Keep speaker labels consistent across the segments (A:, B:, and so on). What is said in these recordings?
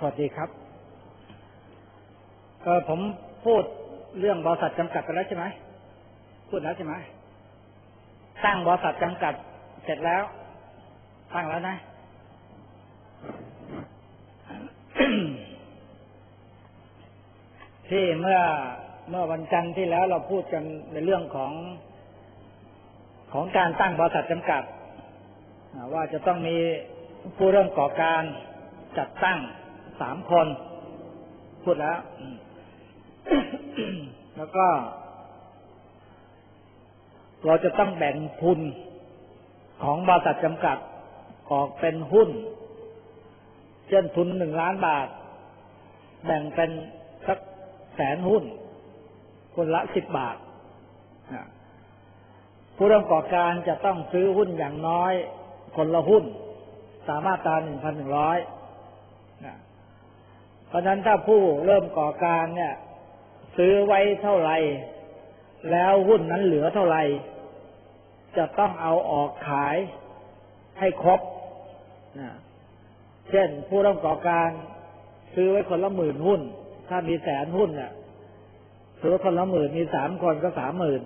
A: วัสดีครับผมพูดเรื่องบริษัทจำกัดไปแล้วใช่ไหมพูดแล้วใช่ไหมตั้งบริษัทจำกัดเสร็จแล้วตั้งแล้วนะ ที่เมื่อวันจันทร์ที่แล้วเราพูดกันในเรื่องของการตั้งบริษัทจำกัดว่าจะต้องมีผู้เริ่มก่อการจัดตั้ง3 คนพูดแล้ว แล้วก็เราจะต้องแบ่งทุนของบริษัทจำกัดออกเป็นหุ้นเช่นทุน1 ล้านบาทแบ่งเป็นสัก100,000 หุ้นคนละ10 บาทผู้เริ่มก่อการจะต้องซื้อหุ้นอย่างน้อยคนละหุ้นตามมาตรา 1,100 เพราะฉะนั้นถ้าผู้เริ่มก่อการเนี่ยซื้อไว้เท่าไหร่แล้วหุ้นนั้นเหลือเท่าไหร่จะต้องเอาออกขายให้ครบเช่นผู้เริ่มก่อการซื้อไว้คนละ10,000 หุ้นถ้ามี100,000 หุ้นเนี่ยซื้อคนละ10,000มี3 คนก็ 30,000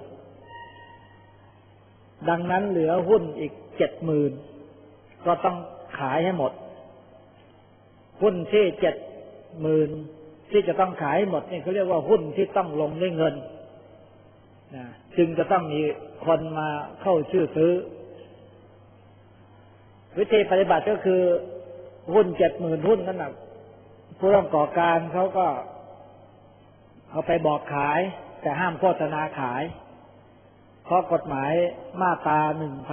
A: ดังนั้นเหลือหุ้นอีก 70,000 ก็ต้องขายให้หมดหุ้นที่ 70,000 ที่จะต้องขายให้หมดนี่เขาเรียกว่าหุ้นที่ต้องลงด้วยเงินจึงจะต้องมีคนมาเข้าชื่อซื้อวิธีปฏิบัติก็คือหุ้น 70,000 หุ้นนั่นน่ะผู้ร่วมก่อการเขาก็เอาไปบอกขายแต่ห้ามโฆษณาขายเพราะกฎหมายมาตรา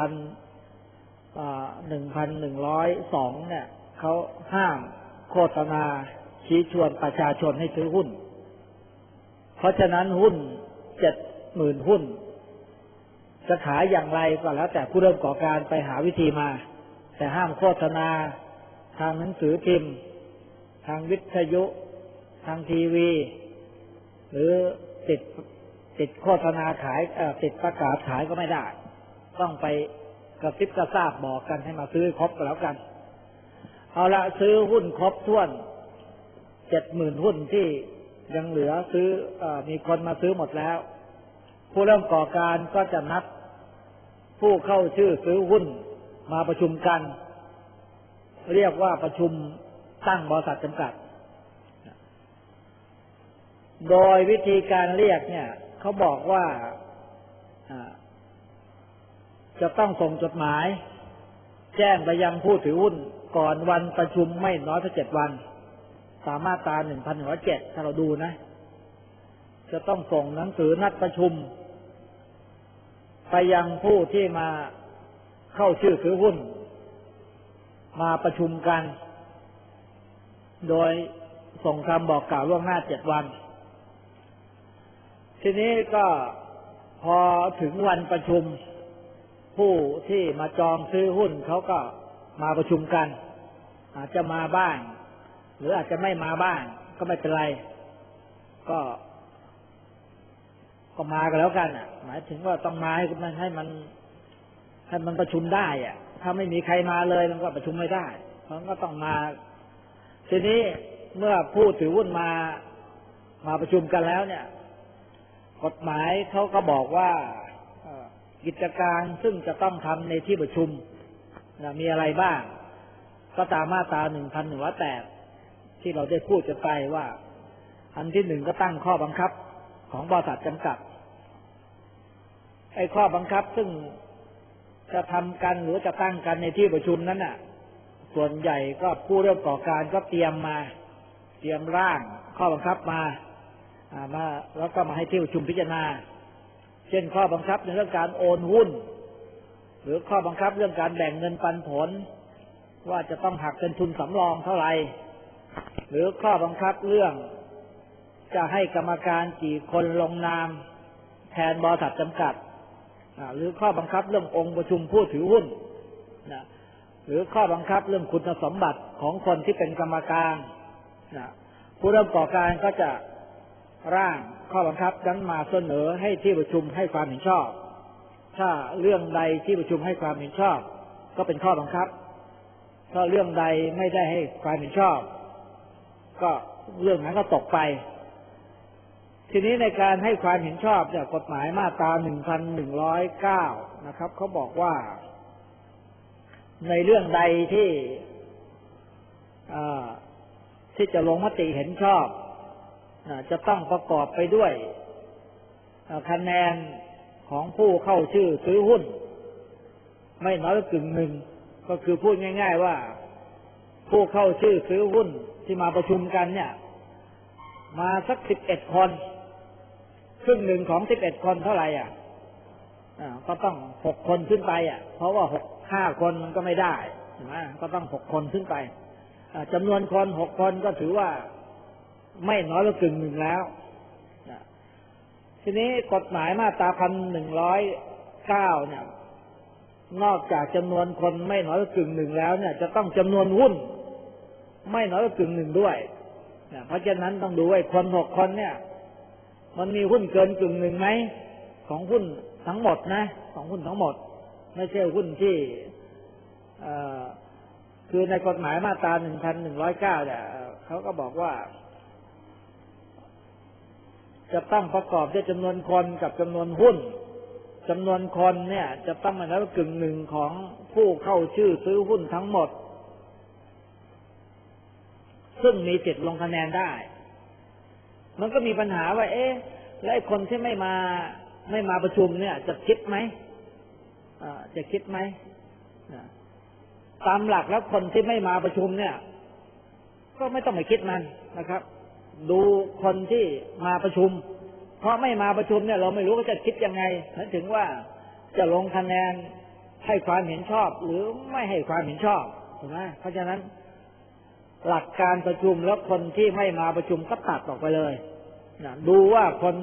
A: 1,102เนี่ยเขาห้ามโฆษณาชี้ชวนประชาชนให้ซื้อหุ้นเพราะฉะนั้นหุ้น 70,000 หุ้นจะขายอย่างไรก็แล้วแต่ผู้เริ่มก่อการไปหาวิธีมาแต่ห้ามโฆษณาทางหนังสือพิมพ์ทางวิทยุทางทีวีหรือติดโฆษณาขายติดประกาศขายก็ไม่ได้ต้องไปกระซิบกระซาบบอกกันให้มาซื้อครบก็แล้วกันเอาละซื้อหุ้นครบถ้วน 70,000 หุ้นที่ยังเหลือซื้อมีคนมาซื้อหมดแล้วผู้เริ่มก่อการก็จะนัดผู้เข้าชื่อซื้อหุ้นมาประชุมกันเรียกว่าประชุมตั้งบริษัทจำกัดโดยวิธีการเรียกเนี่ยเขาบอกว่าจะต้องส่งจดหมายแจ้งไปยังผู้ถือหุ้นก่อนวันประชุมไม่น้อยกว่า7 วันตามมาตรา 1,107 ถ้าเราดูนะจะต้องส่งหนังสือนัดประชุมไปยังผู้ที่มาเข้าชื่อถือหุ้นมาประชุมกันโดยส่งคำบอกกล่าวล่วงหน้า7 วันทีนี้ก็พอถึงวันประชุมผู้ที่มาจองซื้อหุ้นเขาก็มาประชุมกันอาจจะมาบ้างหรืออาจจะไม่มาบ้างก็ไม่เป็นไรก็มากันแล้วกันหมายถึงว่าต้องมาให้มันประชุมได้ถ้าไม่มีใครมาเลยมันก็ประชุมไม่ได้เพราะก็ต้องมาทีนี้เมื่อผู้ถือหุ้นมาประชุมกันแล้วเนี่ยกฎหมายเขาก็บอกว่ากิจการซึ่งจะต้องทำในที่ประชุมมีอะไรบ้างก็ตามมาตรา 1,108 ที่เราได้พูดกันไปว่าอันที่1ก็ตั้งข้อบังคับของบริษัทจำกัดไอ้ข้อบังคับซึ่งจะทำกันหรือจะตั้งกันในที่ประชุมนั้นน่ะส่วนใหญ่ก็ผู้เริ่มก่อการก็เตรียมร่างข้อบังคับมาแล้วก็มาให้ที่ประชุมพิจารณาเช่นข้อบังคับในเรื่องการโอนหุ้นหรือข้อบังคับเรื่องการแบ่งเงินปันผลว่าจะต้องหักเป็นทุนสำรองเท่าไหร่หรือข้อบังคับเรื่องจะให้กรรมการกี่คนลงนามแทนบริษัทจำกัดหรือข้อบังคับเรื่ององค์ประชุมผู้ถือหุ้นหรือข้อบังคับเรื่องคุณสมบัติของคนที่เป็นกรรมการผู้เริ่มก่อการก็จะร่างข้อบังคับนั้นมาเสนอให้ที่ประชุมให้ความเห็นชอบถ้าเรื่องใดที่ประชุมให้ความเห็นชอบก็เป็นข้อบังคับถ้าเรื่องใดไม่ได้ให้ความเห็นชอบก็เรื่องนั้นก็ตกไปทีนี้ในการให้ความเห็นชอบจากกฎหมายมาตรา 1,109 นะครับเขาบอกว่าในเรื่องใดที่จะลงมติเห็นชอบจะต้องประกอบไปด้วยคะแนนของผู้เข้าชื่อซื้อหุ้นไม่น้อยกว่ากึ่งหนึ่งก็คือพูดง่ายๆว่าผู้เข้าชื่อซื้อหุ้นที่มาประชุมกันเนี่ยมาสัก11 คนครึ่งหนึ่งของ11 คนเท่าไหร่ก็ต้อง6 คนขึ้นไปเพราะว่า5 คนมันก็ไม่ได้ใช่ไหมก็ต้อง6 คนขึ้นไปจำนวนคน6 คนก็ถือว่าไม่น้อยกว่ากึ่งหนึ่งแล้วทีนี้กฎหมายมาตรา 1,109 เนี่ยนอกจากจำนวนคนไม่น้อยกว่ากึ่งหนึ่งแล้วเนี่ยจะต้องจำนวนหุ้นไม่น้อยกว่ากึ่งหนึ่งด้วยเพราะฉะนั้นต้องดูว่าคน6 คนเนี่ยมันมีหุ้นเกินกึ่งหนึ่งไหมของหุ้นทั้งหมดนะของหุ้นทั้งหมดไม่ใช่หุ้นที่คือในกฎหมายมาตรา 1,109 เนี่ยเขาก็บอกว่าจะต้องประกอบด้วยจำนวนคนกับจำนวนหุ้นจำนวนคนเนี่ยจะต้องไม่น้อยกว่ากึ่งหนึ่งของผู้เข้าชื่อซื้อหุ้นทั้งหมดซึ่งมีสิทธิ์ลงคะแนนได้มันก็มีปัญหาว่าแล้วไอ้คนที่ไม่มาประชุมเนี่ยจะคิดไหมจะคิดไหมตามหลักแล้วคนที่ไม่มาประชุมเนี่ยก็ไม่ต้องไปคิดมันนะครับดูคนที่มาประชุมเพราะไม่มาประชุมเนี่ยเราไม่รู้ว่าจะคิดยังไงนั่นถึงว่าจะลงคะแนนให้ความเห็นชอบหรือไม่ให้ความเห็นชอบถูกไหมเพราะฉะนั้นหลักการประชุมแล้วคนที่ไม่มาประชุมก็ตัดออกไปเลยดูว่าคน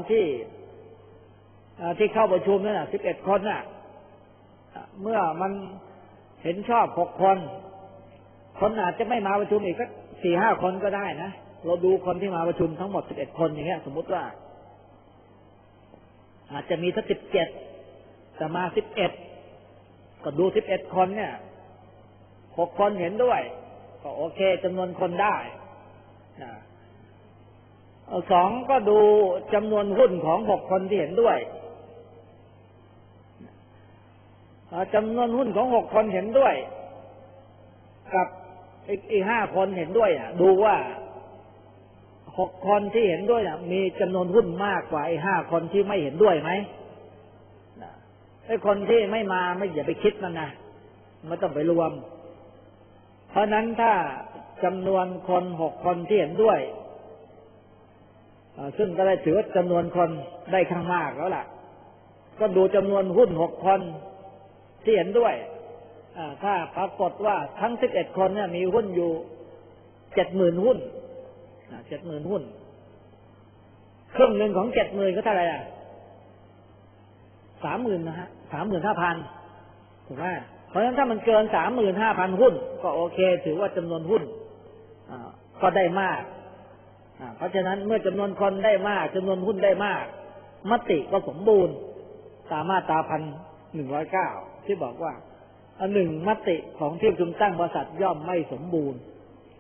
A: ที่เข้าประชุมนั่น11 คนเมื่อมันเห็นชอบ6 คนคนอาจจะไม่มาประชุมอีกก็ 4-5 คนก็ได้นะเราดูคนที่มาประชุมทั้งหมด11 คนอย่างเงี้ยสมมุติว่าอาจจะมีสัก17แต่มา11ก็ดู11 คนเนี่ย6 คนเห็นด้วยก็โอเคจำนวนคนได้2ก็ดูจำนวนหุ้นของ6 คนที่เห็นด้วยจำนวนหุ้นของ6 คนเห็นด้วยกับอีก5 คนเห็นด้วยดูว่า6 คนที่เห็นด้วยมีจำนวนหุ้นมากกว่า5 คนที่ไม่เห็นด้วยไหมไอ้คนที่ไม่มาไม่อย่าไปคิดมันนะไม่ต้องไปรวมเพราะนั้นถ้าจำนวนคน6 คนที่เห็นด้วยซึ่งก็ได้ถือว่าจำนวนคนได้ข้างมากแล้วล่ะก็ดูจำนวนหุ้น6 คนที่เห็นด้วยถ้าปรากฏว่าทั้ง11 คนเนี่ยมีหุ้นอยู่ 70,000 หุ้น70,000 หุ้นครึ่งหนึ่งของ 70,000 ก็เท่าไหร่30,000 นะฮะ 35,000 ถูกไหมเพราะฉะนั้นถ้ามันเกิน 35,000 หุ้นก็โอเคถือว่าจำนวนหุ้นก็ได้มากเพราะฉะนั้นเมื่อจำนวนคนได้มากจำนวนหุ้นได้มากมติก็สมบูรณ์ตามมาตรา 1,109 ที่บอกว่า1มติของที่ประชุมตั้งบริษัทย่อมไม่สมบูรณ์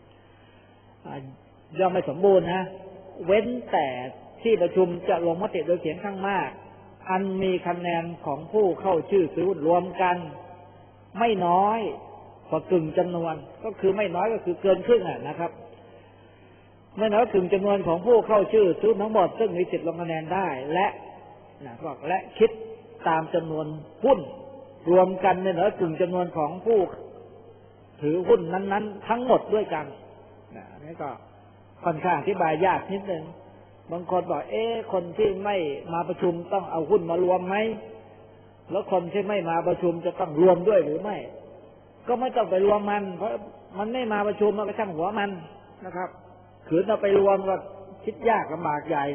A: ย่อมไม่สมบูรณ์นะเว้นแต่ที่ประชุมจะลงมติโดยเสียงข้างมากอันมีคะแนนของผู้เข้าชื่อซื้อหุ้นรวมกันไม่น้อยกว่ากึ่งจำนวนก็คือไม่น้อยก็คือเกินครึ่งนะครับไม่น้อยกึ่งจำนวนของผู้เข้าชื่อซื้อทั้งหมดซึ่งมีสิทธิ์ลงคะแนนได้และคิดตามจำนวนหุ้นรวมกันไม่น้อยกึ่งจำนวนของผู้ถือหุ้นนั้นๆทั้งหมดด้วยกันนี่ก็ค่อนข้างอธิบายยากนิดนึงบางคนบอกคนที่ไม่มาประชุมต้องเอาหุ้นมารวมไหมแล้วคนที่ไม่มาประชุมจะต้องรวมด้วยหรือไม่ก็ไม่ต้องไปรวมมันเพราะมันไม่มาประชุมมันก็ช่างหัวมันนะครับขืนเราไปรวมก็คิดยากลำบากใหญ่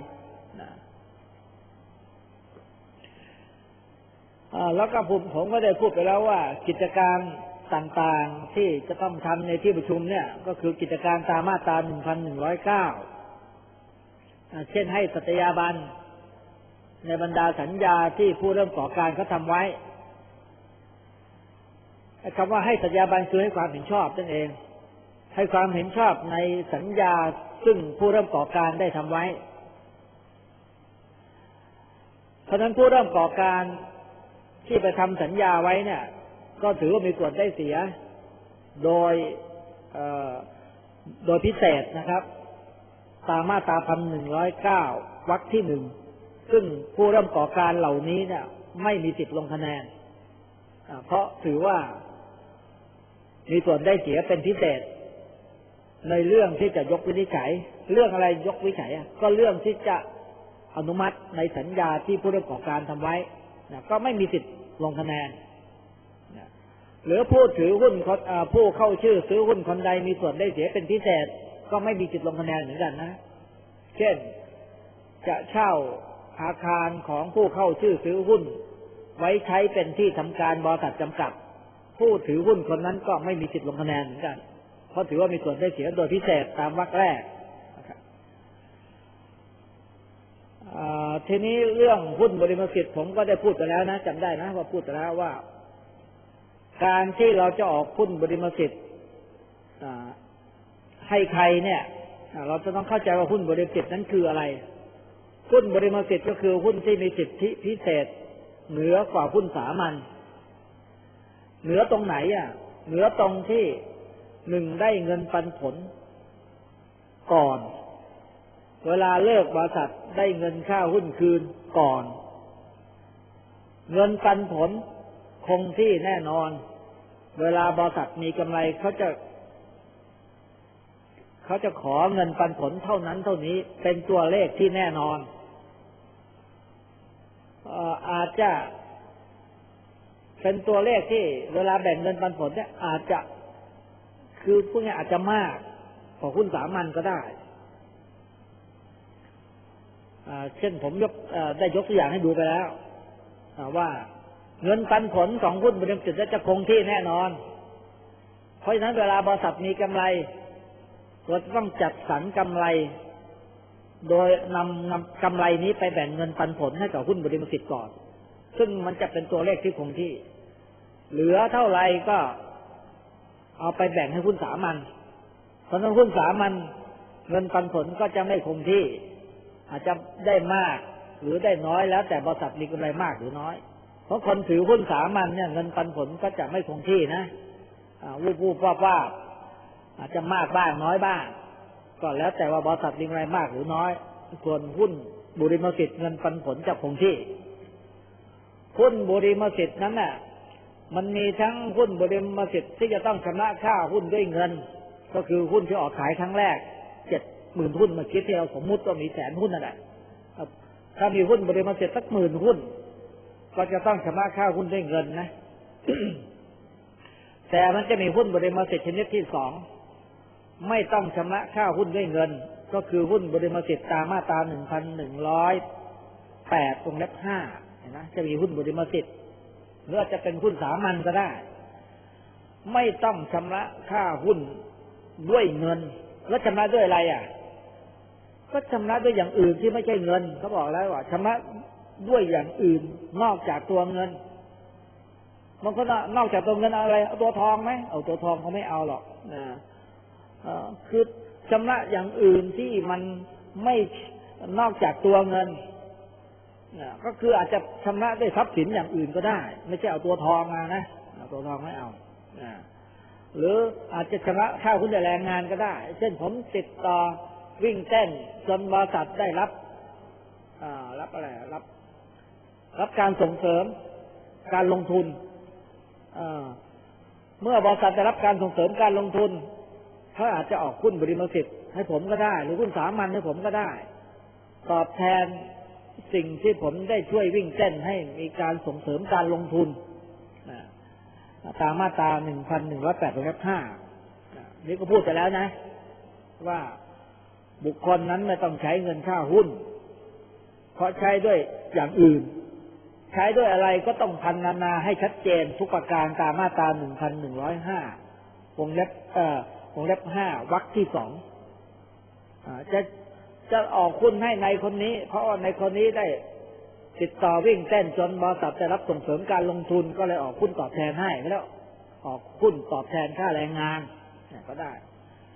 A: แล้วก็ผมก็ได้พูดไปแล้วว่ากิจการต่างๆที่จะต้องทำในที่ประชุมเนี่ยก็คือกิจการตามมาตรา 1,109 เช่นให้สัตยาบันในบรรดาสัญญาที่ผู้เริ่มก่อการเขาทำไว้คำว่าให้สัตยาบันคือให้ความเห็นชอบนั่นเองให้ความเห็นชอบในสัญญาซึ่งผู้เริ่มก่อการได้ทำไว้เพราะฉะนั้นผู้เริ่มก่อการที่ไปทำสัญญาไว้เนี่ยก็ถือว่ามีส่วนได้เสียโดยพิเศษนะครับตามมาตรา1109 วรรคที่ 1ซึ่งผู้เริ่มก่อการเหล่านี้เนี่ยไม่มีสิทธิ์ลงคะแนนเพราะถือว่ามีส่วนได้เสียเป็นพิเศษในเรื่องที่จะยกวินิจฉัยเรื่องอะไรยกวินิจฉัยก็เรื่องที่จะอนุมัติในสัญญาที่ผู้เริ่มก่อการทำไว้ก็ไม่มีสิทธิ์ลงคะแนนหรือผู้ถือหุ้นผู้เข้าชื่อซื้อหุ้นคนใดมีส่วนได้เสียเป็นพิเศษก็ไม่มีสิทธิ์ลงคะแนนเหมือนกันนะเช่นจะเช่าอาคารของผู้เข้าชื่อซื้อหุ้นไว้ใช้เป็นที่ทำการบริษัทจำกัดผู้ถือหุ้นคนนั้นก็ไม่มีสิทธิ์ลงคะแนนเหมือนกันเพราะถือว่ามีส่วนได้เสียโดยพิเศษตามวรรคแรกทีนี้เรื่องหุ้นบริมสิทธิ์ผมก็ได้พูดไปแล้วนะจำได้นะว่าพูดไปแล้วว่าการที่เราจะออกหุ้นบริมสิทธิ์ให้ใครเนี่ยเราจะต้องเข้าใจว่าหุ้นบริมสิทธิ์นั้นคืออะไรหุ้นบริมสิทธิ์ก็คือหุ้นที่มีสิทธิพิเศษเหนือกว่าหุ้นสามัญเหนือตรงไหนเหนือตรงที่หนึ่งได้เงินปันผลก่อนเวลาเลิกบริษัทได้เงินค่าหุ้นคืนก่อนเงินปันผลคงที่แน่นอนเวลาบริษัทมีกำไรเขาจะขอเงินปันผลเท่านั้นเท่านี้เป็นตัวเลขที่แน่นอนอาจจะเป็นตัวเลขที่เวลาแบ่งเงินปันผลเนี่ยอาจจะคือพวกนี้อาจจะมากกว่าหุ้นสามัญก็ได้เช่นผมได้ยกตัวอย่างให้ดูไปแล้วว่าเงินปันผลของหุ้นบริษัทจะคงที่แน่นอนเพราะฉะนั้นเวลาบริษัทมีกำไรเราต้องจัดสรรกำไรโดยนำกำไรนี้ไปแบ่งเงินปันผลให้กับหุ้นบริษัทก่อนซึ่งมันจะเป็นตัวเลขที่คงที่เหลือเท่าไรก็เอาไปแบ่งให้หุ้นสามัญเพราะฉะนั้นหุ้นสามัญเงินปันผลก็จะไม่คงที่อาจจะได้มากหรือได้น้อยแล้วแต่บริษัทมีกำไรมากหรือน้อยเพราะคนถือหุ้นสามัญเนี่ยเงินปันผลก็จะไม่คงที่นะวูบว่าอาจจะมากบ้างน้อยบ้างก็แล้วแต่ว่าบริษัทมีกำไรมากหรือน้อยส่วนหุ้นบุริมสิทธิ์เงินปันผลจะคงที่หุ้นบุริมสิทธิ์นั้นน่ะมันมีทั้งหุ้นบุริมสิทธิ์ที่จะต้องชำระค่าหุ้นด้วยเงินก็คือหุ้นที่ออกขายครั้งแรก70,000 หุ้นเมื่อกี้ที่เราสมมุติว่ามี100,000 หุ้นนั่นแหละถ้ามีหุ้นบริมสิทธิ์สัก10,000 หุ้นก็จะต้องชำระค่าหุ้นด้วยเงินนะ แต่มันจะมีหุ้นบริมสิทธิ์ชนิดที่2ไม่ต้องชำระค่าหุ้นด้วยเงินก็คือหุ้นบริมสิทธิ์ตามมาตรา1108 วงเล็บ 5เห็นไหมจะมีหุ้นบริมสิทธิ์หรือจะเป็นหุ้นสามัญก็ได้ไม่ต้องชำระค่าหุ้นด้วยเงินแล้วชำระด้วยอะไรก็ชำระด้วยอย่างอื่นที่ไม่ใช่เงินเขาบอกแล้วว่าชำระด้วยอย่างอื่นนอกจากตัวเงินบางคนนอกจากตัวเงินอะไรเอาตัวทองไหมเอาตัวทองเขาไม่เอาหรอกคือชำระอย่างอื่นที่มันไม่นอกจากตัวเงินก็คืออาจจะชำระด้วยทรัพย์สินอย่างอื่นก็ได้ไม่ใช่เอาตัวทองมานะเอาตัวทองไม่เอาหรืออาจจะชำระค่าหุ้นแรงงานก็ได้เช่นผมติดต่อวิ่งเต้นจนบริษัทได้รับอะไรรับการส่งเสริมการลงทุนเมื่อบริษัทได้รับการส่งเสริมการลงทุนเขาอาจจะออกหุ้นบริมสิทธิ์ให้ผมก็ได้หรือหุ้นสามัญให้ผมก็ได้ตอบแทนสิ่งที่ผมได้ช่วยวิ่งเต้นให้มีการส่งเสริมการลงทุนตามมาตรา1108 วงเล็บ 5นี่ก็พูดไปแล้วนะว่าบุคคลนั้นไม่ต้องใช้เงินค่าหุ้นเพราะใช้ด้วยอย่างอื่นใช้ด้วยอะไรก็ต้องพรรณนาให้ชัดเจนทุกประการตามมาตรา1105 วงเล็บ 5 วรรคที่ 2จะออกหุ้นให้ในคนนี้เพราะว่าในคนนี้ได้ติดต่อวิ่งเต้นจนบริษัทได้รับส่งเสริมการลงทุนก็เลยออกหุ้นตอบแทนให้แล้วออกหุ้นตอบแทนค่าแรงงานก็ได้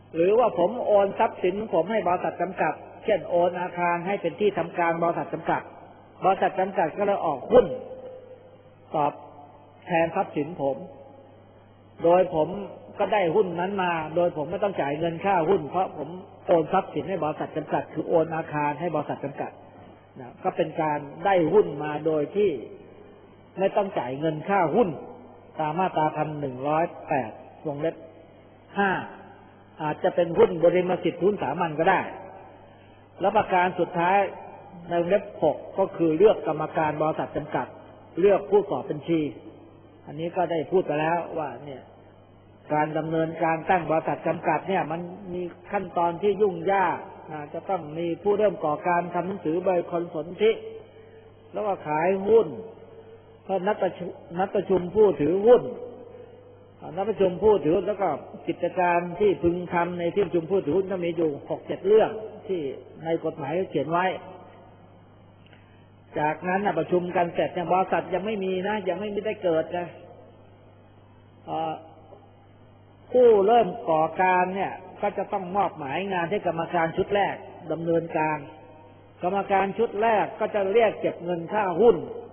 A: หรือว่าผมโอนทรัพย์สินผมให้บริษัทจำกัดเช่นโอนอาคารให้เป็นที่ทำการบริษัทจำกัดบริษัทจำกัดก็เลยออกหุ้นตอบแทนทรัพย์สินผมโดยผมก็ได้หุ้นนั้นมาโดยผมไม่ต้องจ่ายเงินค่าหุ้นเพราะผมโอนทรัพย์สินให้บริษัทจำกัดคือโอนอาคารให้บริษัทจำกัดนะก็เป็นการได้หุ้นมาโดยที่ไม่ต้องจ่ายเงินค่าหุ้นตามมาตรา1,108 วงเล็บ 5อาจจะเป็นหุ้นบริมสิทธิ์หุ้นสามัญก็ได้และประการสุดท้ายในวงเล็บ 6ก็คือเลือกกรรมการบริษัทจำกัดเลือกผู้สอบบัญชีอันนี้ก็ได้พูดไปแล้วว่าเนี่ยการดำเนินการตั้งบริษัทจำกัดเนี่ยมันมีขั้นตอนที่ยุ่งยากจะต้องมีผู้เริ่มก่อการทำหนังสือใบคอนสนธิแล้วก็ขายหุ้นก็นัดประชุมผู้ถือหุ้นนัดประชุมผู้ถือแล้วก็กิจการที่พึงทำในที่ประชุมผู้ถือหุ้นก็มีอยู่ 6-7 เรื่องที่ในกฎหมายเขียนไว้จากนั้นประชุมกันเสร็จบริษัทยังไม่มีนะยังไม่ได้เกิดนะผู้เริ่มก่อการเนี่ยก็จะต้องมอบหมายงานให้กรรมการชุดแรกดำเนินการกรรมการชุดแรกก็จะเรียกเก็บเงินค่าหุ้น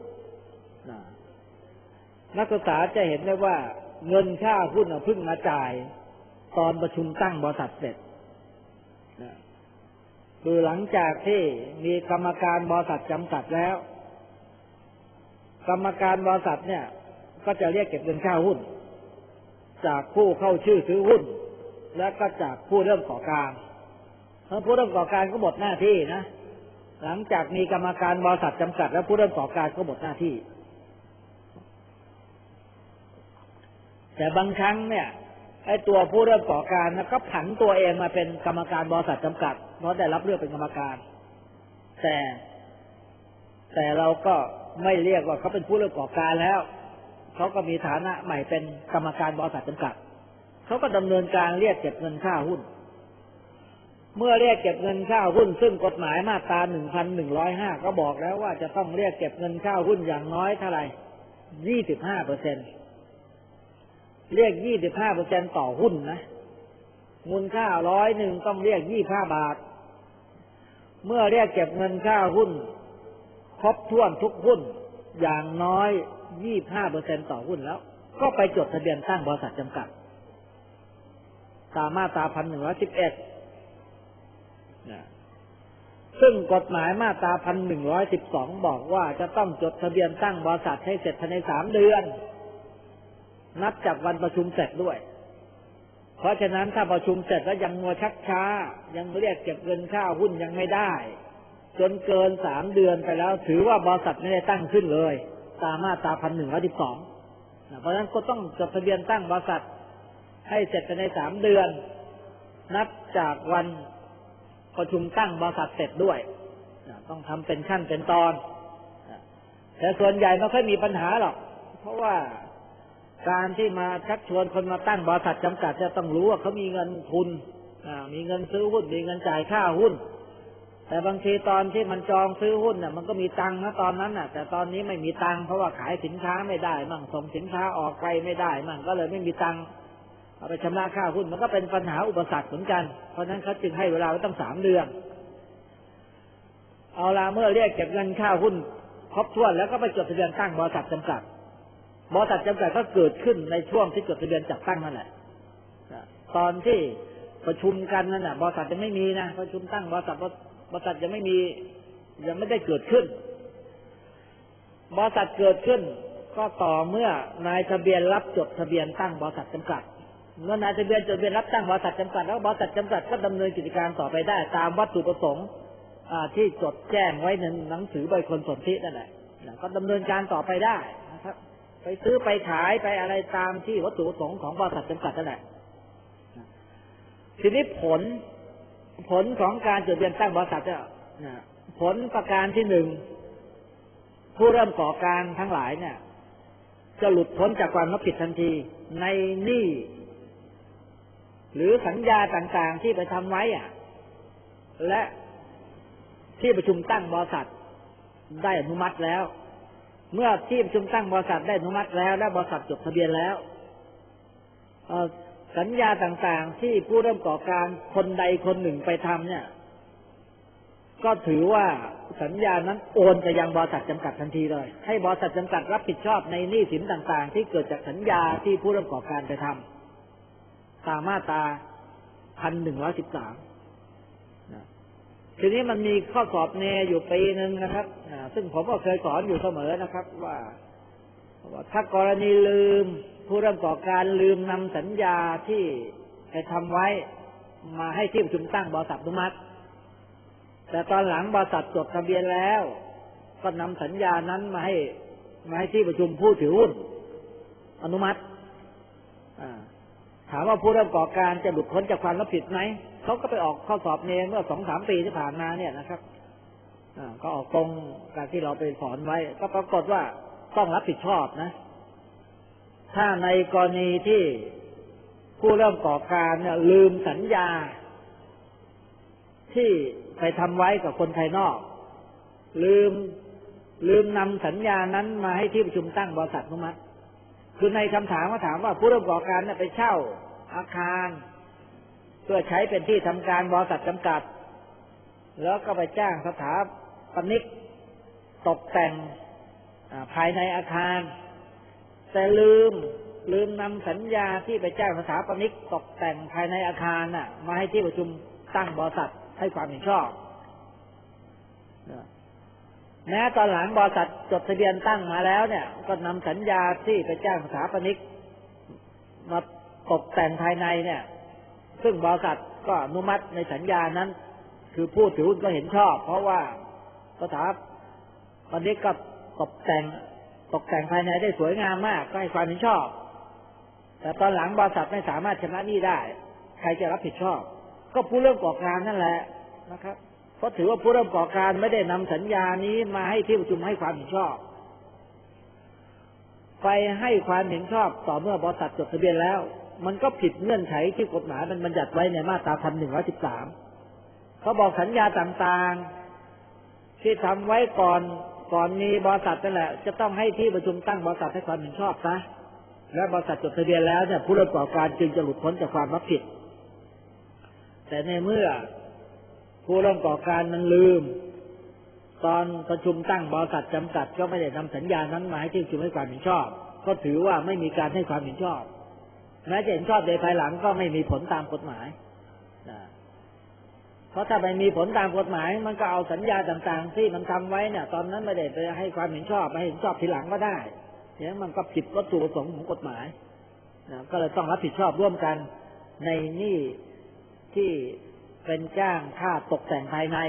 A: นักศึกษาจะเห็นได้ว่าเงินค่าหุ้นเพิ่งมาจ่ายตอนประชุมตั้งบริษัทเสร็จคือหลังจากที่มีกรรมการบริษัทจำกัดแล้วกรรมการบริษัทเนี่ยก็จะเรียกเก็บเงินค่าหุ้นจากผู้เข้าชื่อซื้อหุ้นและก็จากผู้เริ่มก่อการผู้เริ่มก่อการก็หมดหน้าที่นะหลังจากมีกรรมการบริษัทจำกัดแล้วผู้เริ่มก่อการก็หมดหน้าที่แต่บางครั้งเนี่ยไอ้ตัวผู้เริ่มก่อการนะก็ผันตัวเองมาเป็นกรรมการบริษัทจำกัดเพราะได้รับเลือกเป็นกรรมการแต่เราก็ไม่เรียกว่าเขาเป็นผู้เริ่มก่อการแล้วเขาก็มีฐานะใหม่เป็นกรรมการบริษัทจำกัดเขาก็ดำเนินการเรียกเก็บเงินค่าหุ้นเมื่อเรียกเก็บเงินค่าหุ้นซึ่งกฎหมายมาตรา 1,105 ก็บอกแล้วว่าจะต้องเรียกเก็บเงินค่าหุ้นอย่างน้อยเท่าไหร่ 25% เรียก 25% ต่อหุ้นนะมูลค่า100ต้องเรียก25 บาทเมื่อเรียกเก็บเงินค่าหุ้นครบถ้วนทุกหุ้นอย่างน้อย 25% ต่อหุ้นแล้วก็ไปจดทะเบียนตั้งบริษัทจำกัดตามมาตรา 1,111 ซึ่งกฎหมายมาตรา 1,112 บอกว่าจะต้องจดทะเบียนตั้งบริษัทให้เสร็จภายใน3 เดือนนับจากวันประชุมเสร็จด้วยเพราะฉะนั้นถ้าประชุมเสร็จแล้วยังมัวชักช้ายังเรียกเก็บเงินค่าหุ้นยังไม่ได้จนเกิน3 เดือนไปแล้วถือว่าบริษัทไม่ได้ตั้งขึ้นเลยตามมาตรา 1,112 เพราะฉะนั้นก็ต้องจดทะเบียนตั้งบริษัทให้เสร็จภายใน3 เดือนนับจากวันประชุมตั้งบริษัทเสร็จด้วยต้องทำเป็นขั้นเป็นตอนแต่ส่วนใหญ่ไม่ค่อยมีปัญหาหรอกเพราะว่าการที่มาชักชวนคนมาตั้งบริษัทจำกัดจะต้องรู้ว่าเขามีเงินทุนมีเงินซื้อหุ้นมีเงินจ่ายค่าหุ้นแต่บางทีตอนที่มันจองซื้อหุ้นมันก็มีตังค์นะตอนนั้นแต่ตอนนี้ไม่มีตังค์เพราะว่าขายสินค้าไม่ได้มั่งส่งสินค้าออกไปไม่ได้มั่งก็เลยไม่มีตังค์เอาไปชำระค่าหุ้นมันก็เป็นปัญหาอุปสรรคเหมือนกันเพราะฉะนั้นเขาจึงให้เวลาไว้ตั้ง3 เดือนเอาละเมื่อเรียกเก็บเงินค่าหุ้นครบถ้วนแล้วก็ไปจดทะเบียนตั้งบริษัทจำกัดบริษัทจำกัดก็เกิดขึ้นในช่วงที่จดทะเบียนจัดตั้งนั่นแหละตอนที่ประชุมกันนั่นน่ะบริษัทยังไม่มีนะประชุมตั้งบริษัทยังไม่มียังไม่ได้เกิดขึ้นบริษัทเกิดขึ้นก็ต่อเมื่อนายทะเบียนรับจดทะเบียนตั้งบริษัทจำกัดเมื่อนายทะเบียนจดทะเบียนรับตั้งบริษัทจำกัดแล้วบริษัทจำกัดก็ดำเนินกิจการต่อไปได้ตามวัตถุประสงค์ที่จดแจ้งไว้ในหนังสือใบคนสนธินั่นแหละก็ดำเนินการต่อไปได้นะครับไปซื้อไปขายไปอะไรตามที่วัตถุประสงค์ของบริษัทจำกัดนั่นแหละทีนี้ผลของการจดทะเบียนตั้งบริษัทเนี่ยผลประการที่1ผู้เริ่มก่อการทั้งหลายเนี่ยจะหลุดพ้นจากความรับผิดทันทีในหนี้หรือสัญญาต่างๆที่ไปทำไว้และที่ประชุมตั้งบริษัทได้อนุมัติแล้วเมื่อที่ประชุมตั้งบริษัทได้อนุมัติแล้วและบริษัทจดทะเบียนแล้วสัญญาต่างๆที่ผู้เริ่มก่อการคนใดคนหนึ่งไปทำเนี่ยก็ถือว่าสัญญานั้นโอนไปยังบริษัทจำกัดทันทีเลยให้บริษัทจำกัดรับผิดชอบในหนี้สินต่างๆที่เกิดจากสัญญาที่ผู้เริ่มก่อการไปทำตามมาตรา 1113 ทีนี้มันมีข้อสอบเนอยู่ปีหนึ่งนะครับซึ่งผมก็เคยสอนอยู่เสมอนะครับว่าถ้ากรณีลืมผู้เริ่มก่อการลืมนำสัญญาที่ไปทำไว้มาให้ที่ประชุมตั้งบริษัทอนุมัติแต่ตอนหลังบริษัทจดทะเบียนแล้วก็นำสัญญานั้นมาให้ที่ประชุมผู้ถือหุ้นอนุมัติถามว่าผู้เริ่มก่อการจะหลุดพ้นจากความรับผิดไหมเขาก็ไปออกข้อสอบเนเมื่อ 2-3 ปีที่ผ่านมาเนี่ยนะครับก็ออกตรงการที่เราไปสอนไว้ก็ปรากฏว่าต้องรับผิดชอบนะถ้าในกรณีที่ผู้เริ่มก่อการเนี่ยลืมสัญญาที่ไปทำไว้กับคนภายนอกลืมนำสัญญานั้นมาให้ที่ประชุมตั้งบริษัทอนุมัติคือในคำถามก็ถามว่าผู้เริ่มก่อการเนี่ยไปเช่าอาคารเพื่อใช้เป็นที่ทำการบริษัทจำกัดแล้วก็ไปจ้างสถาปนิกตกแต่งภายในอาคารแต่ลืมนำสัญญาที่ไปจ้างสถาปนิกตกแต่งภายในอาคารน่ะมาให้ที่ประชุมตั้งบริษัทให้ความเห็นชอบแม้ตอนหลังบริษัทจดทะเบียนตั้งมาแล้วเนี่ยก็นำสัญญาที่ไปจ้างสถาปนิกมาตกแต่งภายในเนี่ยซึ่งบริษัทก็อนุมัติในสัญญานั้นคือผู้ถือหุ้นก็เห็นชอบเพราะว่าสถาปนิกก็ตกแต่งภายในได้สวยงามมากก็ให้ความเห็นชอบแต่ตอนหลังบริษัทไม่สามารถชำระหนี้ได้ใครจะรับผิดชอบก็ผู้เริ่มก่อการนั่นแหละนะครับเพราะถือว่าผู้เริ่มก่อการไม่ได้นำสัญญานี้มาให้ที่ประชุมให้ความเห็นชอบไปให้ความเห็นชอบต่อเมื่อบริษัทจดทะเบียนแล้วมันก็ผิดเงื่อนไขที่กฎหมายมันบัญญัติไว้ในมาตรา 1113 เขาบอกสัญญาต่างๆที่ทำไว้ก่อนมีบริษัทนั่นแหละจะต้องให้ที่ประชุมตั้งบริษัทให้ความเห็นชอบซะและบริษัทจดทะเบียนแล้วเนี่ยผู้เริ่มก่อการจึงจะหลุดพ้นจากความรับผิดแต่ในเมื่อผู้เริ่มก่อการมันลืมตอนประชุมตั้งบริษัทจำกัดก็ไม่ได้นำสัญญานั้นมาให้ที่ประชุมให้ความเห็นชอบก็ถือว่าไม่มีการให้ความเห็นชอบแม้จะเห็นชอบในภายหลังก็ไม่มีผลตามกฎหมายเพราะถ้าไม่มีผลตามกฎหมายมันก็เอาสัญญาต่างๆที่มันทำไว้เนี่ยตอนนั้นไม่ได้ไปให้ความเห็นชอบไปเห็นชอบทีหลังก็ได้อย่างมันก็ผิดวัตถุประสงค์ของกฎหมายก็เลยต้องรับผิดชอบร่วมกันในหนี้ที่เป็นจ้างค่าตกแต่งภายใน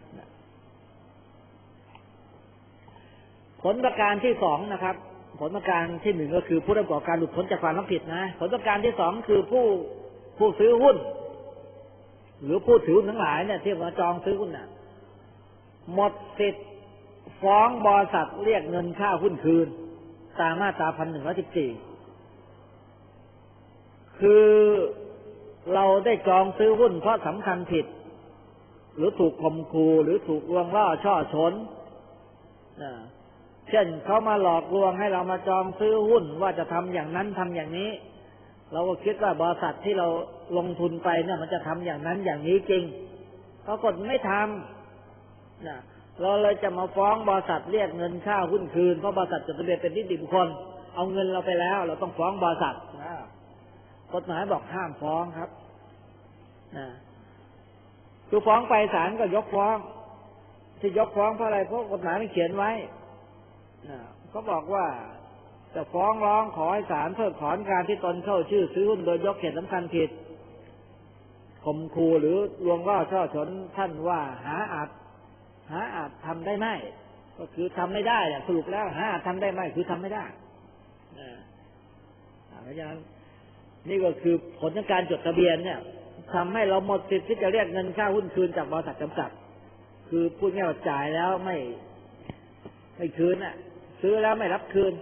A: ผลประการที่สองนะครับผลประการที่หนึ่งก็คือผู้ประกอบการหลุดพ้นจากความรับผิดนะผลประการที่สองคือผู้ซื้อหุ้นหรือผู้ถือหุ้นทั้งหลายเนี่ยที่มาจองซื้อหุ้นน่ะหมดสิทธิ์ฟ้องบริษัทเรียกเงินค่าหุ้นคืนตามมาตรา 1114 คือเราได้จองซื้อหุ้นเพราะสำคัญผิดหรือถูกข่มขู่หรือถูกลวงล่อช่อฉนเช่นเขามาหลอกลวงให้เรามาจองซื้อหุ้นว่าจะทำอย่างนั้นทำอย่างนี้เราก็คิดว่าบริษัทที่เราลงทุนไปเนี่ยมันจะทำอย่างนั้นอย่างนี้จริงปรากฏไม่ทำเราเลยจะมาฟ้องบริษัทเรียกเงินค่าหุ้นคืนเพราะบริษัทจดทะเบียนเป็นนิติบุคคลเอาเงินเราไปแล้วเราต้องฟ้องบริษัทกฎหมายบอกห้ามฟ้องครับคือฟ้องไปศาลก็ยกฟ้องที่ยกฟ้องเพราะอะไรเพราะกฎหมายมันเขียนไว้เขาบอกว่าจะฟ้องร้องขอให้ศาลเพิกถอนการที่ตนเข้าชื่อซื้อหุ้นโดยยกเหตุสำคัญผิดข่มขู่หรือลวงล่อช่อฉนท่านว่าหาอาจทำได้ไหมก็คือทำไม่ได้สรุปแล้วหาอาจทำได้ไหมคือทำไม่ได้เพราะฉะนั้นนี่ก็คือผลของการจดทะเบียนเนี่ยทำให้เราหมดสิทธิ์ที่จะเรียกเงินค่าหุ้นคืนจากบริษัทจำกัดคือพูดง่ายว่าจ่ายแล้วไม่คืนซื้อแล้วไม่รับคืน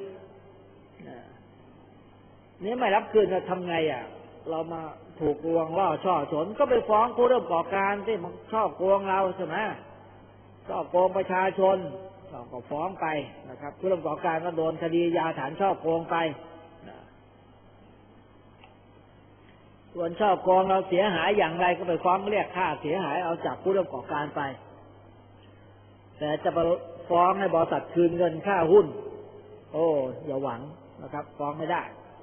A: นี่ไม่รับคืนจะทำไงเรามาถูกลวงล่อช่อฉนก็ไปฟ้องผู้เริ่มก่อการที่มันชอบโกงเราใช่ไหมชอบโกงประชาชนเราก็ฟ้องไปนะครับผู้เริ่มก่อการก็โดนคดียาฐานชอบโกงไปส่วนช่อโกงเราเสียหายอย่างไรก็ไปฟ้องเรียกค่าเสียหายเอาจากผู้ประกอบการไปแต่จะไปฟ้องให้บริษัทคืนเงินค่าหุ้นโอ้อย่าหวังนะครับฟ้องไม่ได้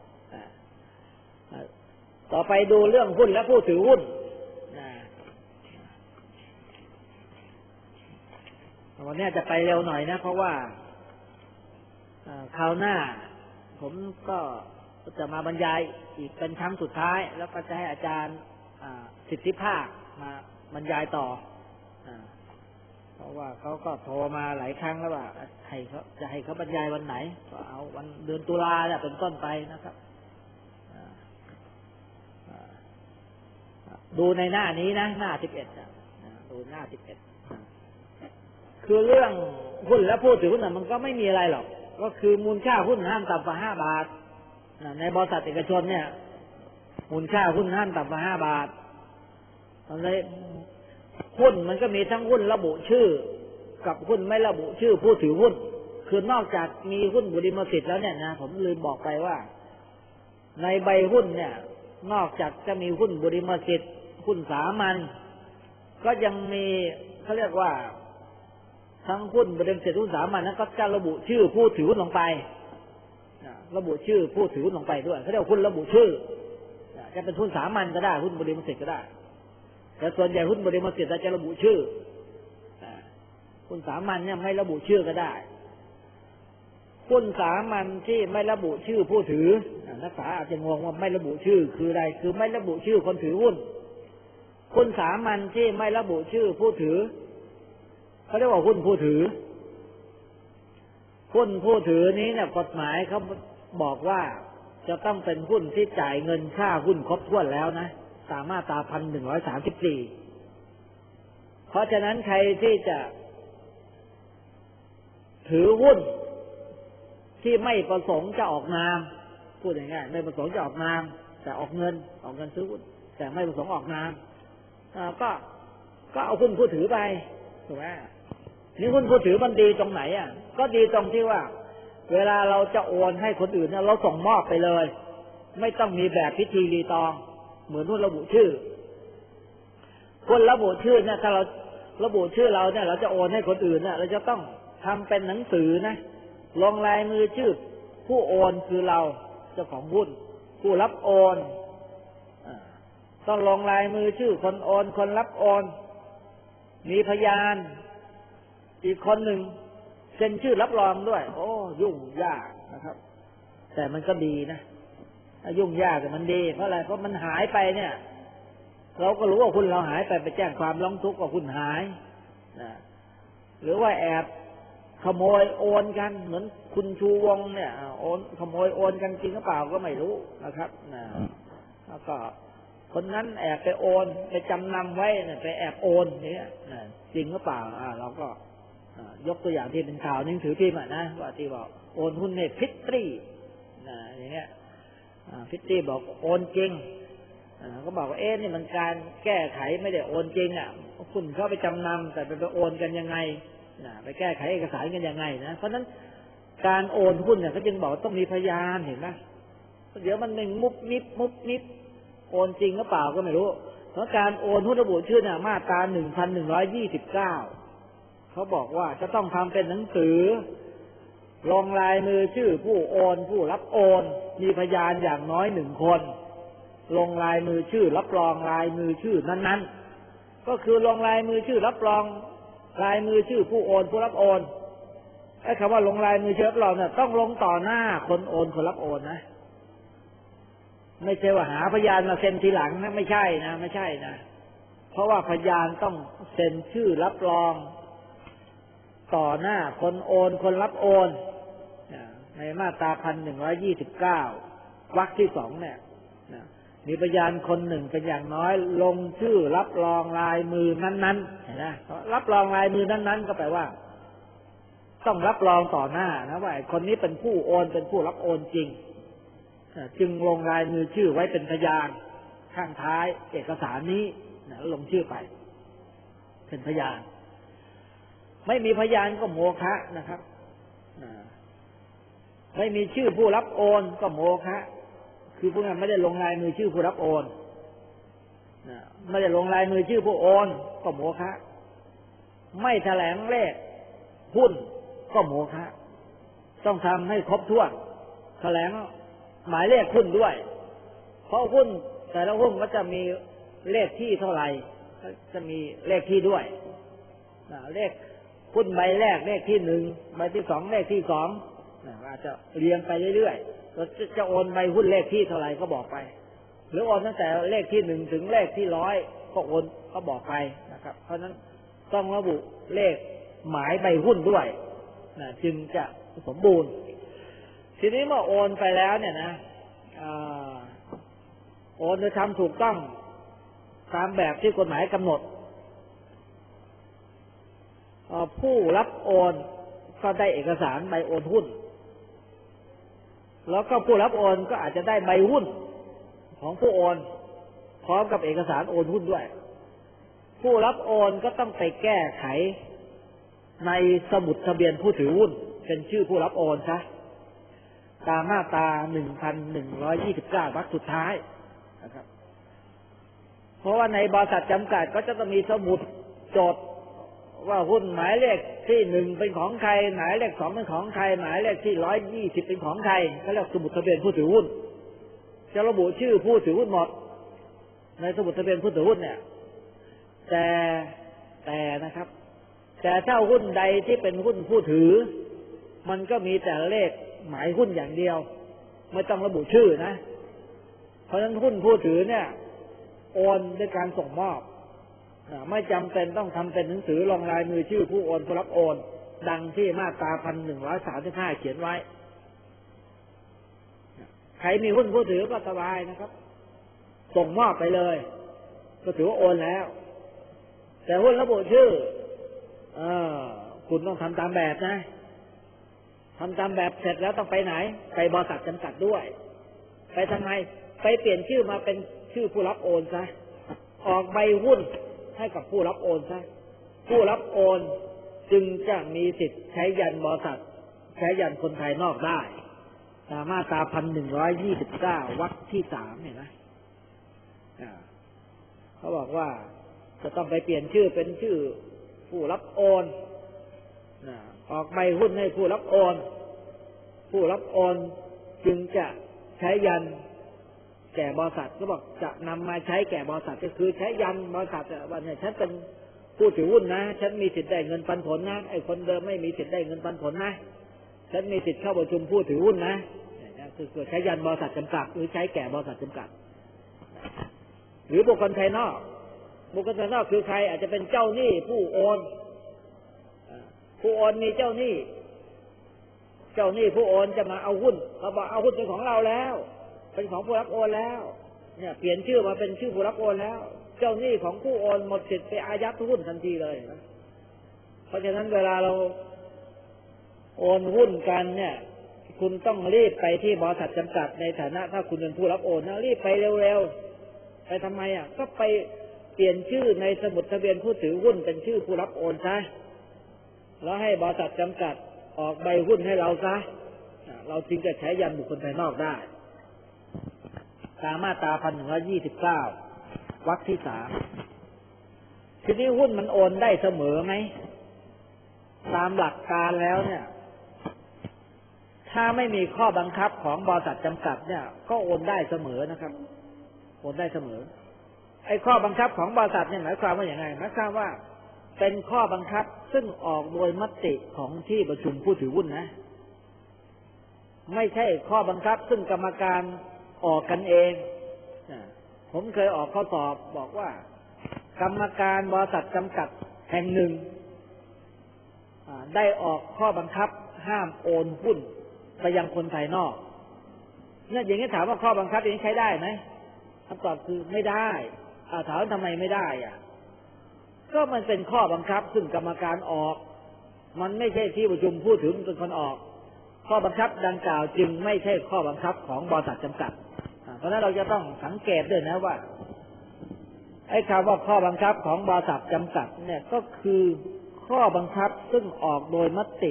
A: ต่อไปดูเรื่องหุ้นและผู้ถือหุ้นวันนี้จะไปเร็วหน่อยนะเพราะว่าคราวหน้าผมก็จะมาบรรยายอีกเป็นครั้งสุดท้ายแล้วก็จะให้อาจารย์สิทธิภาคมาบรรยายต่อเพราะว่าเขาก็โทรมาหลายครั้งแล้วว่าให้เขาจะให้เขาบรรยายวันไหนก็เอาวันเดือนตุลาเนี่ยเป็นต้นไปนะครับดูในหน้านี้นะหน้า11ดูหน้า11คือเรื่องหุ้นและผู้ถือหุ้นมันก็ไม่มีอะไรหรอกก็คือมูลค่าหุ้นห้ามต่ำกว่า5 บาทในบริษัทเอกชนเนี่ยมูลค่าหุ้นห้ามต่ำกว่า5 บาทอะไรหุ้นมันก็มีทั้งหุ้นระบุชื่อกับหุ้นไม่ระบุชื่อผู้ถือหุ้นคือนอกจากมีหุ้นบริมสิทธิ์แล้วเนี่ยนะผมลืมบอกไปว่าในใบหุ้นเนี่ยนอกจากจะมีหุ้นบริมสิทธิ์หุ้นสามัญก็ยังมีเขาเรียกว่าทั้งหุ้นบริมสิทธิ์หุ้นสามัญนั้นก็จะระบุชื่อผู้ถือหุ้นลงไประบุชื่อผู้ถือหุ้นลงไปด้วยเขาเรียกหุ้นระบุชื่อจะเป็นหุ้นสามัญก็ได้หุ้นบริมสิทธิ์ก็ได้แต่ส่วนใหญ่หุ้นบริมสิทธิ์จะระบุชื่อหุ้นสามัญเนี่ยไม่ระบุชื่อก็ได้หุ้นสามัญที่ไม่ระบุชื่อผู้ถือนักศึกษาอาจจะงงว่าไม่ระบุชื่อคืออะไรคือไม่ระบุชื่อคนถือหุ้นหุ้นสามัญที่ไม่ระบุชื่อผู้ถือเขาเรียกว่าหุ้นผู้ถือหุ้นผู้ถือนี้เนี่ยกฎหมายเขาบอกว่าจะต้องเป็นหุ้นที่จ่ายเงินค่าหุ้นครบถ้วนแล้วนะตามมาตรา1134เพราะฉะนั้นใครที่จะถือหุ้นที่ไม่ประสงค์จะออกนามพูดง่ายๆไม่ประสงค์จะออกนามแต่ออกเงินซื้อหุ้นแต่ไม่ประสงค์ออกนามก็เอาหุ้นผู้ถือไปถูกไหมนี่หุ้นผู้ถือมันดีตรงไหนอ่ะก็ดีตรงที่ว่าเวลาเราจะโอนให้คนอื่นเราส่งมอบไปเลยไม่ต้องมีแบบพิธีรีตองเหมือนหุ้นระบุชื่อหุ้นระบุชื่อเนี่ยถ้าเราระบุชื่อเราเนี่ยเราจะโอนให้คนอื่นเนี่ยเราจะต้องทำเป็นหนังสือนะลงลายมือชื่อผู้โอนคือเราเจ้าของหุ้นผู้รับโอนต้องลงลายมือชื่อคนโอนคนรับโอนมีพยานอีกคนหนึ่งเซ็นชื่อรับรองด้วยโอ้ยุ่งยากนะครับแต่มันก็ดีนะยุ่งยากแต่มันดีเพราะอะไรเพราะมันหายไปเนี่ยเราก็รู้ว่าหุ้นเราหายไปแจ้งความร้องทุกข์ว่าหุ้นหายนะหรือว่าแอบขโมยโอนกันเหมือนคุณชูวงเนี่ยโอนขโมยโอนกันจริงหรือเปล่าก็ไม่รู้นะครับนะแล้วก็คนนั้นแอบไปโอนไปจำนำไว้เนี่ยไปแอบโอนเนี่ยจริงหรือเปล่าเราก็ยกตัวอย่างที่เป็นข่าวหนังสือพิมพ์นะว่าที่บอกโอนหุ้นในพิตตี้อย่างเงี้ยพิตตี้บอกโอนจริงก็บอกว่านี่มันการแก้ไขไม่ได้โอนจริงหุ้นเขาไปจำนำแต่ไปโอนกันยังไงไปแก้ไขเอกสารกันยังไงนะเพราะนั้นการโอนหุ้นเนี่ยเขาจึงบอกต้องมีพยานเห็นไหมเดี๋ยวมันหนึ่งมุบนิบโอนจริงหรือเปล่าก็ไม่รู้เพราะการโอนหุ้นระบุชื่อเนี่ยมาตรา1129เขาบอกว่าจะต้องทำเป็นหนังสือลงลายมือชื่อผู้โอนผู้รับโอนมีพยานอย่างน้อย1 คนลงลายมือชื่อรับรองลายมือชื่อนั้นๆก็คือลงลายมือชื่อรับรองลายมือชื่อผู้โอนผู้รับโอนไอ้คำว่าลงลายมือชื่อรับรองเนี่ยต้องลงต่อหน้าคนโอนคนรับโอนนะไม่ใช่ว่าหาพยานมาเซ็นทีหลังนะไม่ใช่นะเพราะว่าพยานต้องเซ็นชื่อรับรองต่อหน้าคนโอนคนรับโอนในมาตรา1129วรรคที่2เนี่ยมีพยานคนหนึ่งเป็นอย่างน้อยลงชื่อรับรองลายมือนั้นๆเห็นไหมรับรองลายมือนั้นๆก็แปลว่าต้องรับรองต่อหน้านะว่าคนนี้เป็นผู้โอนเป็นผู้รับโอนจริงจึงลงลายมือชื่อไว้เป็นพยานข้างท้ายเอกสารนี้ลงชื่อไปเป็นพยานไม่มีพยานก็โมฆะนะครับไม่มีชื่อผู้รับโอนก็โมฆะคือพวกนั้นไม่ได้ลงลายมือชื่อผู้รับโอนไม่ได้ลงลายมือชื่อผู้โอนก็โมฆะไม่แถลงเลขหุ้นก็โมฆะต้องทำให้ครบถ้วนแถลงหมายเลขหุ้นด้วยเพราะหุ้นแต่ละหุ้นก็จะมีเลขที่เท่าไหร่จะมีเลขที่ด้วยเลขหุ้นใบแรกเลขที่หนึ่งใบที่สองเลขที่สองอาจจะเรียงไปเรื่อยๆเราจะโอนใบหุ้นเลขที่เท่าไหร่ก็บอกไปหรือโอนตั้งแต่เลขที่หนึ่งถึงเลขที่100ก็โอนก็บอกไปนะครับเพราะฉะนั้นต้องระบุเลขหมายใบหุ้นด้วยจึงจะสมบูรณ์ทีนี้เมื่อโอนไปแล้วเนี่ยนะโอนโดยทำถูกต้องตามแบบที่กฎหมายกำหนดผู้รับโอนก็ได้เอกสารใบโอนหุ้นแล้วก็ผู้รับโอนก็อาจจะได้ใบหุ้นของผู้โอนพร้อมกับเอกสารโอนหุ้นด้วยผู้รับโอนก็ต้องไปแก้ไขในสมุดทะเบียนผู้ถือหุ้นเป็นชื่อผู้รับโอนซะตามมาตรา 1129 วรรคสุดท้ายนะครับเพราะว่าในบริษัทจำกัดก็จะต้องมีสมุดจดว่าหุ้นหมายเลขที่1เป็นของใครหมายเลข2เป็นของใครหมายเลขที่120เป็นของใครก็เรียกสมุดทะเบียนผู้ถือหุ้นจะระบุชื่อผู้ถือหุ้นหมดในสมุดทะเบียนผู้ถือหุ้นเนี่ยแต่นะครับแต่ถ้าหุ้นใดที่เป็นหุ้นผู้ถือมันก็มีแต่เลขหมายหุ้นอย่างเดียวไม่ต้องระบุชื่อนะเพราะฉะนั้นหุ้นผู้ถือเนี่ยโอนด้วยการส่งมอบไม่จำเป็นต้องทำเป็นหนังสือลงลายมือชื่อผู้โอนผู้รับโอนดังที่มาตรา 1135 เขียนไว้ใครมีหุ้นผู้ถือก็สบายนะครับส่งมอบไปเลยก็ถือว่าโอนแล้วแต่หุ้นระบุชื่อคุณต้องทำตามแบบนะทำตามแบบเสร็จแล้วต้องไปไหนไปบริษัทจำกัดด้วยไปทำไมไปเปลี่ยนชื่อมาเป็นชื่อผู้รับโอนซะออกใบหุ้นให้กับผู้รับโอนซะผู้รับโอนจึงจะมีสิทธิ์ใช้ยันบริษัทใช้ยันคนภายนอกได้ตามมาตรา 1129 วรรคที่ 3เนี่ยนะเขาบอกว่าจะต้องไปเปลี่ยนชื่อเป็นชื่อผู้รับโอนออกใบหุ้นให้ผู้รับโอนผู้รับโอนจึงจะใช้ยันแก่บริษัทก็บอกจะนำมาใช้แก่บริษัทก็คือใช้ยันบริษัทว่าเนี่ยฉันเป็นผู้ถือหุ้นนะฉันมีสิทธิ์ได้เงินปันผลนะไอ้คนเดิมไม่มีสิทธิ์ได้เงินปันผลนะฉันมีสิทธิ์เข้าประชุมผู้ถือหุ้นนะคือใช้ยันบริษัทจำกัดหรือใช้แก่บริษัทจำกัดหรือบุคคลภายนอกบุคคลภายนอกคือใครอาจจะเป็นเจ้าหนี้ผู้โอนผู้โอนมีเจ้าหนี้ผู้โอนจะมาเอาหุ้นเขาบอกเอาหุ้นเป็นของเราแล้วเป็นของผู้รับโอนแล้วเนี่ยเปลี่ยนชื่อมาเป็นชื่อผู้รับโอนแล้วเจ้าหนี้ของผู้โอนหมดสิทธิ์ไปอายัดหุ้นทันทีเลยนะเพราะฉะนั้นเวลาเราโอนหุ้นกันเนี่ยคุณต้องรีบไปที่บริษัทจำกัดในฐานะถ้าคุณเป็นผู้รับโอนนะรีบไปเร็วๆไปทำไมก็ไปเปลี่ยนชื่อในสมุดทะเบียนผู้ถือหุ้นเป็นชื่อผู้รับโอนซะแล้วให้บริษัทจำกัดออกใบหุ้นให้เราซะเราจึงจะใช้ยันบุคคลภายนอกได้ตามมาตรา 1129 วรรคที่ 3ทีนี้หุ้นมันโอนได้เสมอไหมตามหลักการแล้วเนี่ยถ้าไม่มีข้อบังคับของบริษัทจำกัดเนี่ยก็โอนได้เสมอนะครับโอนได้เสมอไอ้ข้อบังคับของบริษัทเนี่ยหมายความว่าอย่างไรหมายความว่าเป็นข้อบังคับซึ่งออกโดยมติของที่ประชุมผู้ถือหุ้นนะไม่ใช่ข้อบังคับซึ่งกรรมการออกกันเองผมเคยออกข้อสอบบอกว่ากรรมการบริษัทจำกัดแห่งหนึ่งได้ออกข้อบังคับห้ามโอนหุ้นไปยังคนภายนอกเนี่ยอย่างนี้ถามว่าข้อบังคับอย่างนี้ใช้ได้ไหมคำตอบคือไม่ได้ถามทำไมไม่ได้ก็มันเป็นข้อบังคับซึ่งกรรมการออกมันไม่ใช่ที่ประชุมผู้ถือเป็นคนออกข้อบังคับดังกล่าวจึงไม่ใช่ข้อบังคับของบริษัทจำกัดเพราะฉะนั้นเราจะต้องสังเกตด้วยนะว่าไอ้คำว่าข้อบังคับของบริษัทจำกัดเนี่ยก็คือข้อบังคับซึ่งออกโดยมติ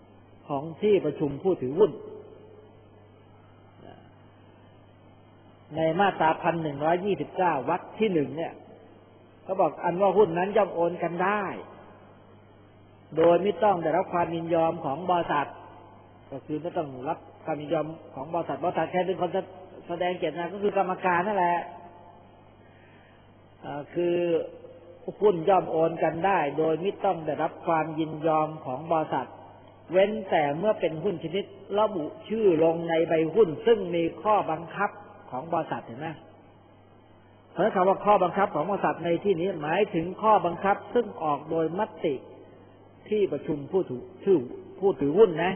A: ของที่ประชุมผู้ถือหุ้นในมาตรา1129วรรคที่ 1เนี่ยเขาบอกอันว่าหุ้นนั้นย่อมโอนกันได้โดยไม่ต้องได้รับความยินยอมของบริษัทก็คือไม่ต้องรับความยินยอมของบริษัทแค่เป็นคนแสดงเจตนาก็คือกรรมการนั่นแหละคือหุ้นย่อมโอนกันได้โดยไม่ต้องได้รับความยินยอมของบริษัทเว้นแต่เมื่อเป็นหุ้นชนิดระบุชื่อลงในใบหุ้นซึ่งมีข้อบังคับของบริษัทเห็นไหมเพราะคำว่าข้อบังคับของบริษัทในที่นี้หมายถึงข้อบังคับซึ่งออกโดยมติที่ประชุมผู้ถือหุ้นนะ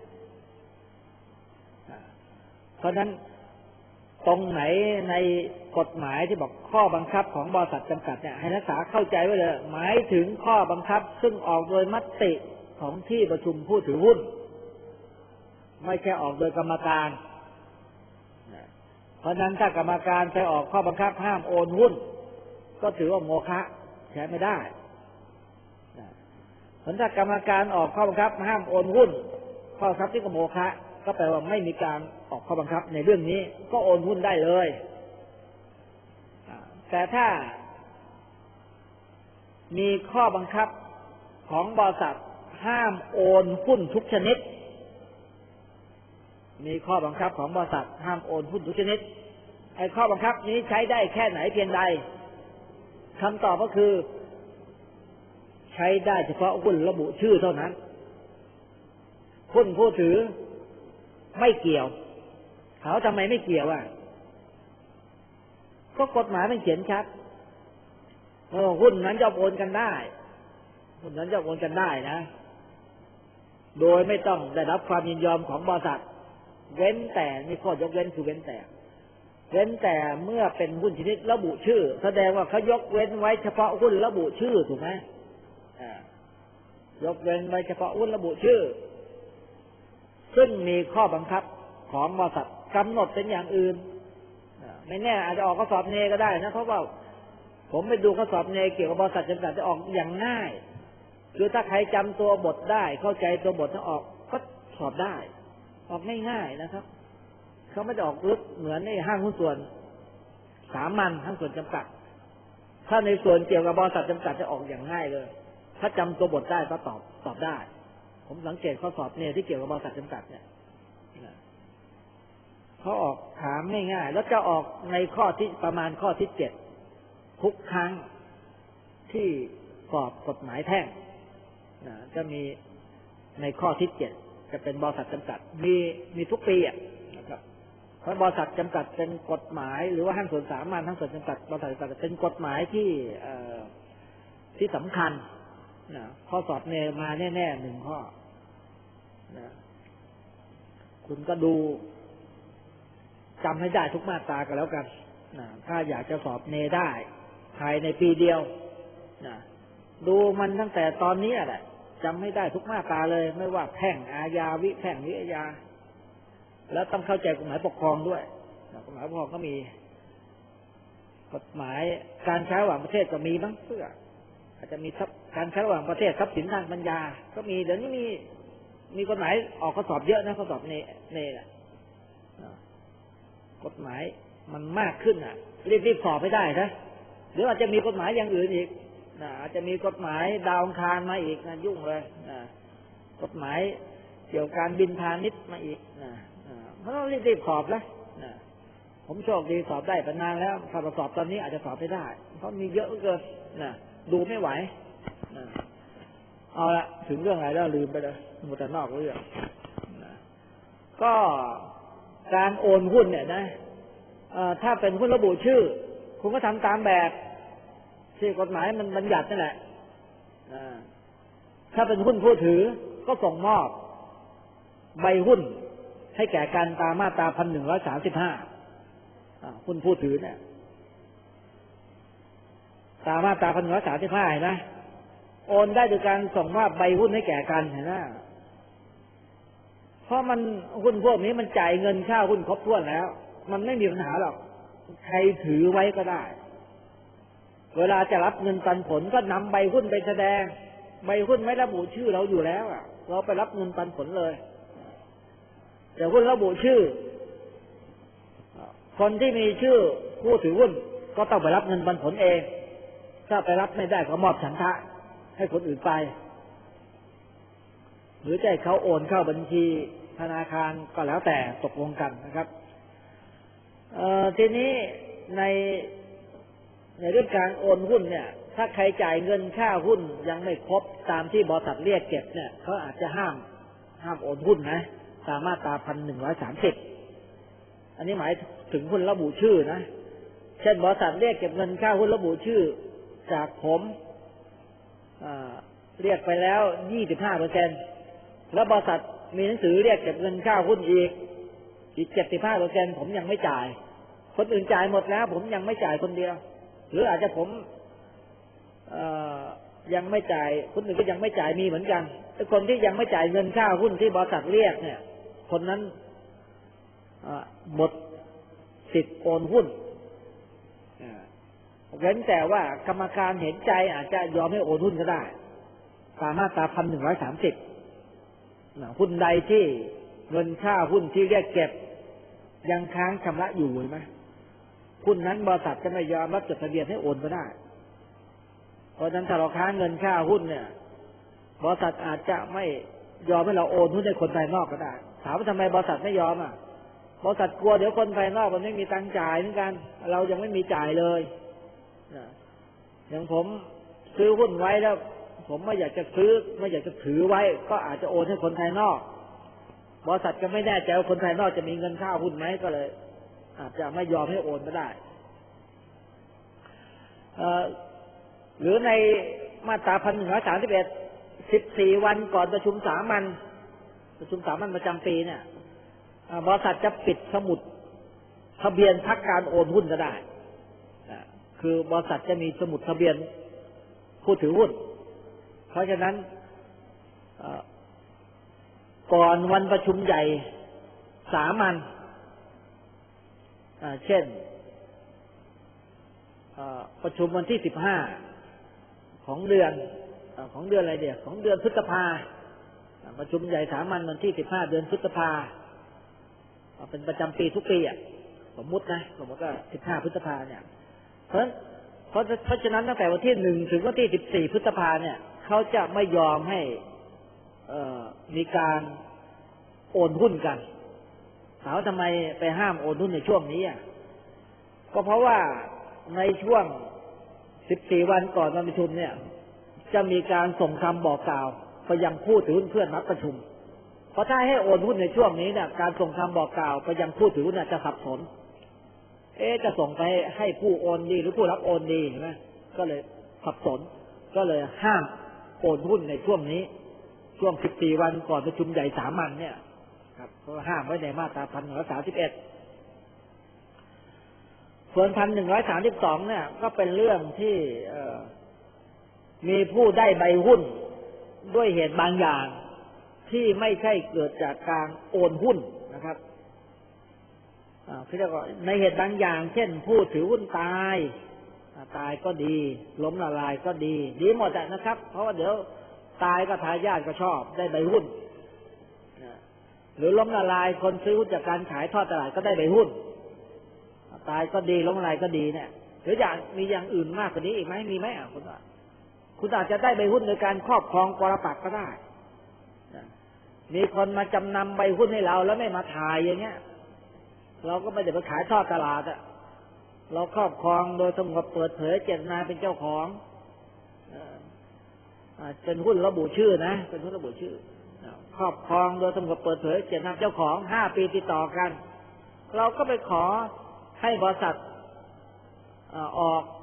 A: เพราะฉะนั้นตรงไหนในกฎหมายที่บอกข้อบังคับของบริษัทจำกัดเนี่ยให้นักศึกษาเข้าใจไว้เลยหมายถึงข้อบังคับซึ่งออกโดยมติของที่ประชุมผู้ถือหุ้นไม่ใช่ออกโดยกรรมการเพราะฉะนั้นถ้ากรรมการไปออกข้อบังคับห้ามโอนหุ้นก็ถือว่าโมฆะใช้ไม่ได้ผลถ้ากรรมการออกข้อบังคับห้ามโอนหุ้นข้อบังคับที่กโมฆะก็แปลว่าไม่มีการออกข้อบังคับในเรื่องนี้ก็โอนหุ้นได้เลยแต่ถ้ามีข้อบังคับของบริษัทห้ามโอนหุ้นทุกชนิดมีข้อบังคับของบริษัทห้ามโอนหุ้นทุกชนิดไอ้ข้อบังคับนี้ใช้ได้แค่ไหนเพียงใดคำตอบก็คือใช้ได้เฉพาะหุ้นระบุชื่อเท่านั้นหุ้นผู้ถือไม่เกี่ยวเขาทำไมไม่เกี่ยวอ่ะก็กฎหมายมันเขียนชัดหุ้นนั้นจะโอนกันได้หุ้นนั้นจะโอนกันได้นะโดยไม่ต้องได้รับความยินยอมของบริษัทเว้นแต่มีข้อยกเว้นคือเว้นแต่เมื่อเป็นหุ้นชนิดระบุชื่อแสดงว่าเขายกเว้นไว้เฉพาะหุ้นระบุชื่อถูกไหมยกเว้นไว้เฉพาะหุ้นระบุชื่อซึ่งมีข้อบังคับของบริษัทกำหนดเป็นอย่างอื่นไม่แน่อาจจะออกข้อสอบเนก็ได้นะเพราะว่าผมไปดูข้อสอบเนเกี่ยวกับบริษัทจำกัดจะออกอย่างง่ายคือถ้าใครจำตัวบทได้เข้าใจตัวบทถ้าออกก็สอบได้ออกง่ายๆนะครับเขาไม่ได้ออกลึกเหมือนในห้างหุ้นส่วนสามัญห้างส่วนจำกัดถ้าในส่วนเกี่ยวกับบริษัทจำกัดจะออกอย่างง่ายเลยถ้าจำตัวบทได้ก็ตอบได้ผมสังเกตข้อสอบเนี่ยที่เกี่ยวกับบริษัทจำกัดเนี่ยเขาออกถามง่ายๆแล้วจะออกในข้อที่ประมาณข้อที่7ทุกครั้งที่สอบกฎหมายแพ่งจะมีในข้อที่7จะเป็นบริษัทจำกัดมีทุกปีนะครับเพราะบริษัทจำกัดเป็นกฎหมายหรือว่าห้างส่วนสามัญห้างส่วนจำกัดบริษัทจำกัดเป็นกฎหมายที่สำคัญข้อสอบเนมาแน่ๆ1ข้อคุณก็ดูจำให้ได้ทุกมาตรากันแล้วกันถ้าอยากจะสอบเนได้ภายในปีเดียวดูมันตั้งแต่ตอนนี้แหละจำให้ได้ทุกมาตราเลยไม่ว่าแพ่งอาญาวิแพ่งวิอาญาแล้วต้องเข้าใจกฎหมายปกครองด้วยกฎหมายปกครองก็มีกฎหมายการใช้ระหว่างประเทศก็มีบ้างเพื่ออาจจะมีการใช้ระหว่างประเทศทรัพย์สินทางปัญญาก็มีเดี๋ยวนี้มีกฎหมายออกข้อสอบเยอะนะข้อสอบเนแหละกฎหมายมันมากขึ้นรีบสอบให้ได้นะหรืออาจจะมีกฎหมายอย่างอื่นอีกอาจจะมีกฎหมายดาวอังคารมาอีกนะยุ่งเลยกฎหมายเกี่ยวกับการบินพาณิชย์มาอีกเพราะต้องรีบสอบนะผมโชคดีสอบได้เป็นนานแล้วถ้าสอบตอนนี้อาจจะสอบไม่ได้เพราะมีเยอะเกินดูไม่ไหวเอาละถึงเรื่องอะไรแล้วลืมไปเลยหมดแต่นอกเรื่องก็การโอนหุ้นเนี่ยนะถ้าเป็นหุ้นระบุชื่อคุณก็ทำตามแบบที่กฎหมายมันบัญญัตินั่นแหละถ้าเป็นหุ้นผู้ถือก็ส่งมอบใบหุ้นให้แก่กันตามมาตรา1135หุ้นผู้ถือเนี่ยตามมาตรา1135เห็นไหมโอนได้โดยการส่งมอบใบหุ้นให้แก่กันเห็นไหมเพราะมันหุ้นพวกนี้มันจ่ายเงินค่าหุ้นครบถ้วนแล้วมันไม่มีปัญหาหรอกใครถือไว้ก็ได้เวลาจะรับเงินปันผลก็นำใบหุ้นไปแสดงใบหุ้นไม่ระบุชื่อเราอยู่แล้วเราไปรับเงินปันผลเลยแต่หุ้นระบุชื่อคนที่มีชื่อผู้ถือหุ้นก็ต้องไปรับเงินปันผลเองถ้าไปรับไม่ได้ก็มอบฉันทะให้คนอื่นไปหรือจะให้เขาโอนเข้าบัญชีธนาคารก็แล้วแต่ตกลงกันนะครับทีนี้ในเรื่องการโอนหุ้นเนี่ยถ้าใครจ่ายเงินค่าหุ้นยังไม่ครบตามที่บริษัทเรียกเก็บเนี่ยเขาอาจจะห้ามโอนหุ้นนะตามมาตรา 1,130 อันนี้หมายถึงหุ้นระบุชื่อนะเช่นบริษัทเรียกเก็บเงินค่าหุ้นระบุชื่อจากผมเรียกไปแล้ว 25% แล้วบริษัทมีหนังสือเรียกเก็บเงินค่าหุ้นอีก 75% ผมยังไม่จ่ายคนอื่นจ่ายหมดแล้วผมยังไม่จ่ายคนเดียวหรืออาจจะผมยังไม่จ่ายคนอื่นก็ยังไม่จ่ายมีเหมือนกันแต่คนที่ยังไม่จ่ายเงินค่าหุ้นที่บริษัทเรียกเนี่ยคนนั้นหมดสิทธิ์โอนหุ้นเว้นแต่ว่ากรรมการเห็นใจอาจจะยอมให้โอนหุ้นก็ได้ตามมาตรา 1,130 หุ้นใดที่เงินค่าหุ้นที่เรียกเก็บยังค้างชำระอยู่เห็นไหมหุ้นนั้นบริษัทจะไม่ยอมรับจดทะเบียนให้โอนก็ได้เพราะฉะนั้นถ้าเราค้างเงินค่าหุ้นเนี่ยบริษัทอาจจะไม่ยอมให้เราโอนหุ้นให้คนภายนอกก็ได้ถามว่าทำไมบริษัทไม่ยอมบริษัทกลัวเดี๋ยวคนภายนอกมันไม่มีตังค์จ่ายเหมือนกันเรายังไม่มีจ่ายเลยอย่างผมซื้อหุ้นไว้แล้วผมไม่อยากจะซื้อไม่อยากจะถือไว้ก็อาจจะโอนให้คนภายนอกบริษัทก็ไม่แน่ใจว่าคนภายนอกจะมีเงินค่าหุ้นไหมก็เลยอาจจะไม่ยอมให้โอนก็ได้หรือในมาตรา 1,131 14 วันก่อนประชุมสามัญประจำปีเนี่ยบริษัทจะปิดสมุดทะเบียนพักการโอนหุ้นก็ได้คือบริษัทจะมีสมุดทะเบียนผู้ถือหุ้นเพราะฉะนั้นก่อนวันประชุมใหญ่สามัญเช่นประชุมวันที่15ของเดือนอะไรเดียวของเดือนพฤษภาประชุมใหญ่สามัญวันที่15เดือนพฤษภาเป็นประจำปีทุกปีสมมุติว่า15พฤษภาเนี่ยเพราะฉะนั้นตั้งแต่วันที่1ถึงวันที่14พฤษภาเนี่ยเขาจะไม่ยอมให้มีการโอนหุ้นกันถามว่าทำไมไปห้ามโอนหุ้นในช่วงนี้ก็เพราะว่าในช่วง14วันก่อนวันประชุมเนี่ยจะมีการส่งคำบอกกล่าวไปยังผู้ถือหุ้นเพื่อนนัดประชุมเพราะถ้าให้โอนหุ้นในช่วงนี้เนี่ยการส่งคำบอกกล่าวไปยังผู้ถือหุ้นจะสับสนจะส่งไปให้ผู้โอนดีหรือผู้รับโอนดีใช่ไหมก็เลยสับสนก็เลยห้ามโอนหุ้นในช่วงนี้ช่วง14วันก่อนประชุมใหญ่สามัญเนี่ยครับก็ห้ามไว้ในมาตรา 1,131 ส่วน 1,132 เนี่ยก็เป็นเรื่องที่มีผู้ได้ใบหุ้นด้วยเหตุบางอย่างที่ไม่ใช่เกิดจากการโอนหุ้นนะครับเขาเรียกว่าในเหตุบางอย่างเช่นผู้ถือหุ้นตายก็ดีล้มละลายก็ดีหมดนะครับเพราะว่าเดี๋ยวตายก็ทายาทก็ชอบได้ใบหุ้นหรือล้มละลายคนซื้อหุ้นจากการขายทอดตลาดก็ได้ใบหุ้นตายก็ดีล้มละลายก็ดีเนี่ยหรือมีอย่างอื่นมากกว่านี้อีกไหมมีไหมคุณอาจจะได้ใบหุ้นโดยการครอบครองปรปักษ์ก็ได้มีคนมาจำนำใบหุ้นให้เราแล้วไม่มาถ่ายอย่างเงี้ยเราก็ไม่ได้ไปขายทอดตลาดเราครอบครองโดยสงบเปิดเผยเจตนาเป็นเจ้าของเป็นหุ้นระบุชื่อนะเป็นหุ้นระบุชื่อครอบครองโดยสงบเปิดเผยเจตนาเจ้าของ5 ปีติดต่อกันเราก็ไปขอให้บริษัทอ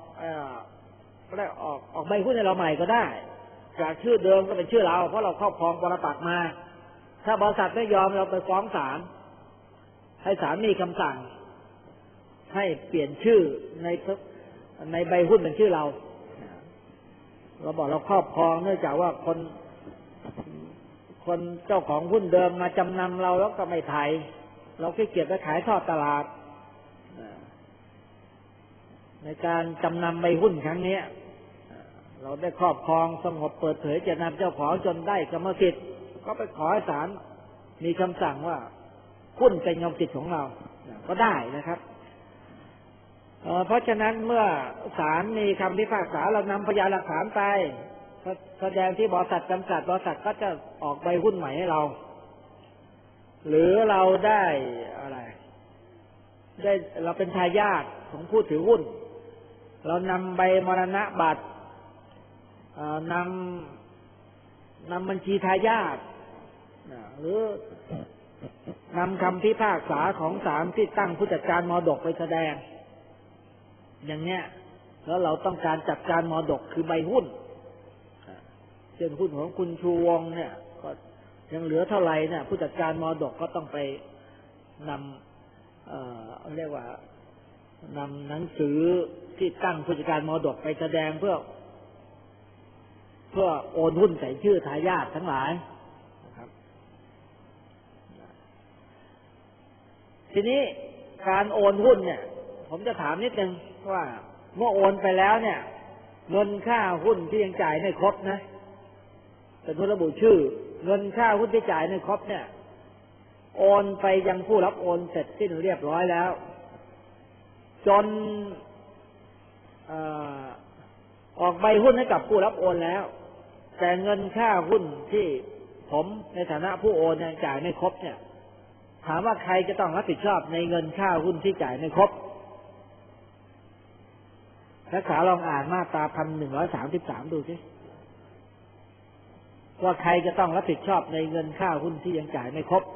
A: อกใบหุ้นให้เราใหม่ก็ได้จากชื่อเดิมก็เป็นชื่อเราเพราะเราครอบครองปรปักษ์มาถ้าบริษัทไม่ยอมเราไปฟ้องศาลให้ศาลมีคำสั่งให้เปลี่ยนชื่อในใบหุ้นเป็นชื่อเราบอกเราครอบครองเนื่องจากว่าคนเจ้าของหุ้นเดิมมาจำนำเราแล้วก็ไม่ไถ่เราขี้เกียจไปขายทอดตลาดในการจำนำใบหุ้นครั้งนี้เราได้ครอบครองสงบเปิดเผยเจตนาเจ้าของจนได้กรรมสิทธิ์ก็ไปขอให้ศาลมีคำสั่งว่าหุ้นเป็นกรรมสิทธิ์ของเราก็ได้นะครับเพราะฉะนั้นเมื่อศาลมีคำพิพากษาเรานำพยานหลักฐานไปแสดงที่บริษัทจำกัดบริษัทก็จะออกใบหุ้นใหม่ให้เราหรือเราได้อะไรได้เราเป็นทายาทของผู้ถือหุ้นเรานำใบมรณบัตรนำบัญชีทายาทหรือนำคำพิพากษาของศาลที่ตั้งผู้จัดการมรดกไปแสดงอย่างเนี้ยแล้วเราต้องการจัดการมรดกคือใบหุ้นเช่นหุ้นของคุณชูวงเนี่ยก็ยังเหลือเท่าไหร่เนี่ยผู้จัดการมรดกก็ต้องไปนำเรียกว่านำหนังสือที่ตั้งผู้จัดการมรดกไปแสดงเพื่อโอนหุ้นใส่ชื่อทายาททั้งหลายนะครับทีนี้การโอนหุ้นเนี่ยผมจะถามนิดนึงว่าเมื่อโอนไปแล้วเนี่ยเงินค่าหุ้นที่ยังจ่ายไม่ครบนะเป็นผู้ระบุชื่อเงินค่าหุ้นที่จ่ายไม่ครบเนี่ยโอนไปยังผู้รับโอนเสร็จสิ้นเรียบร้อยแล้วจนออกใบหุ้นให้กับผู้รับโอนแล้วแต่เงินค่าหุ้นที่ผมในฐานะผู้โอนยังจ่ายไม่ครบเนี่ยถามว่าใครจะต้องรับผิดชอบในเงินค่าหุ้นที่จ่ายไม่ครบนักศึกษาลองอ่านมาตรา1133ดูสิว่าใครจะต้องรับผิดชอบในเงินค่าหุ้นที่ยังจ่ายไม่ครบ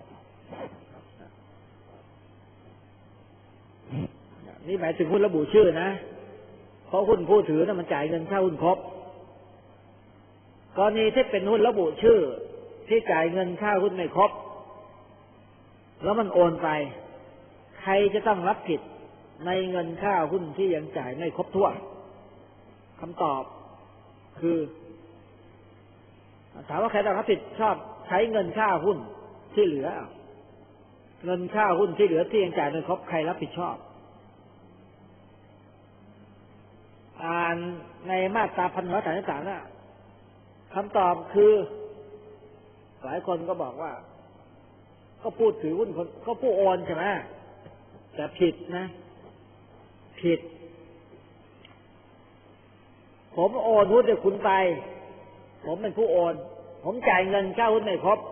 A: นี่หมายถึงหุ้นระบุชื่อนะเพราะหุ้นผู้ถือมันจ่ายเงินค่าหุ้นครบกรณีที่เป็นหุ้นระบุชื่อที่จ่ายเงินค่าหุ้นไม่ครบแล้วมันโอนไปใครจะต้องรับผิดในเงินค่าหุ้นที่ยังจ่ายไม่ครบถ้วนคำตอบคือถามว่าใครต้องรับผิดชอบใช้เงินค่าหุ้นที่เหลือเงินค่าหุ้นที่เหลือที่ยังจ่ายไม่ครบใครรับผิดชอบอ่านในมาตรา1133น่ะคำตอบคือหลายคนก็บอกว่าก็พูดถือหุ้นคนก็ผู้โอนใช่ไหมแต่ผิดนะผิดผมโอนหุ้นให้คุณไปผมเป็นผู้โอนผมจ่ายเงินค่าหุ้นไม่ครบ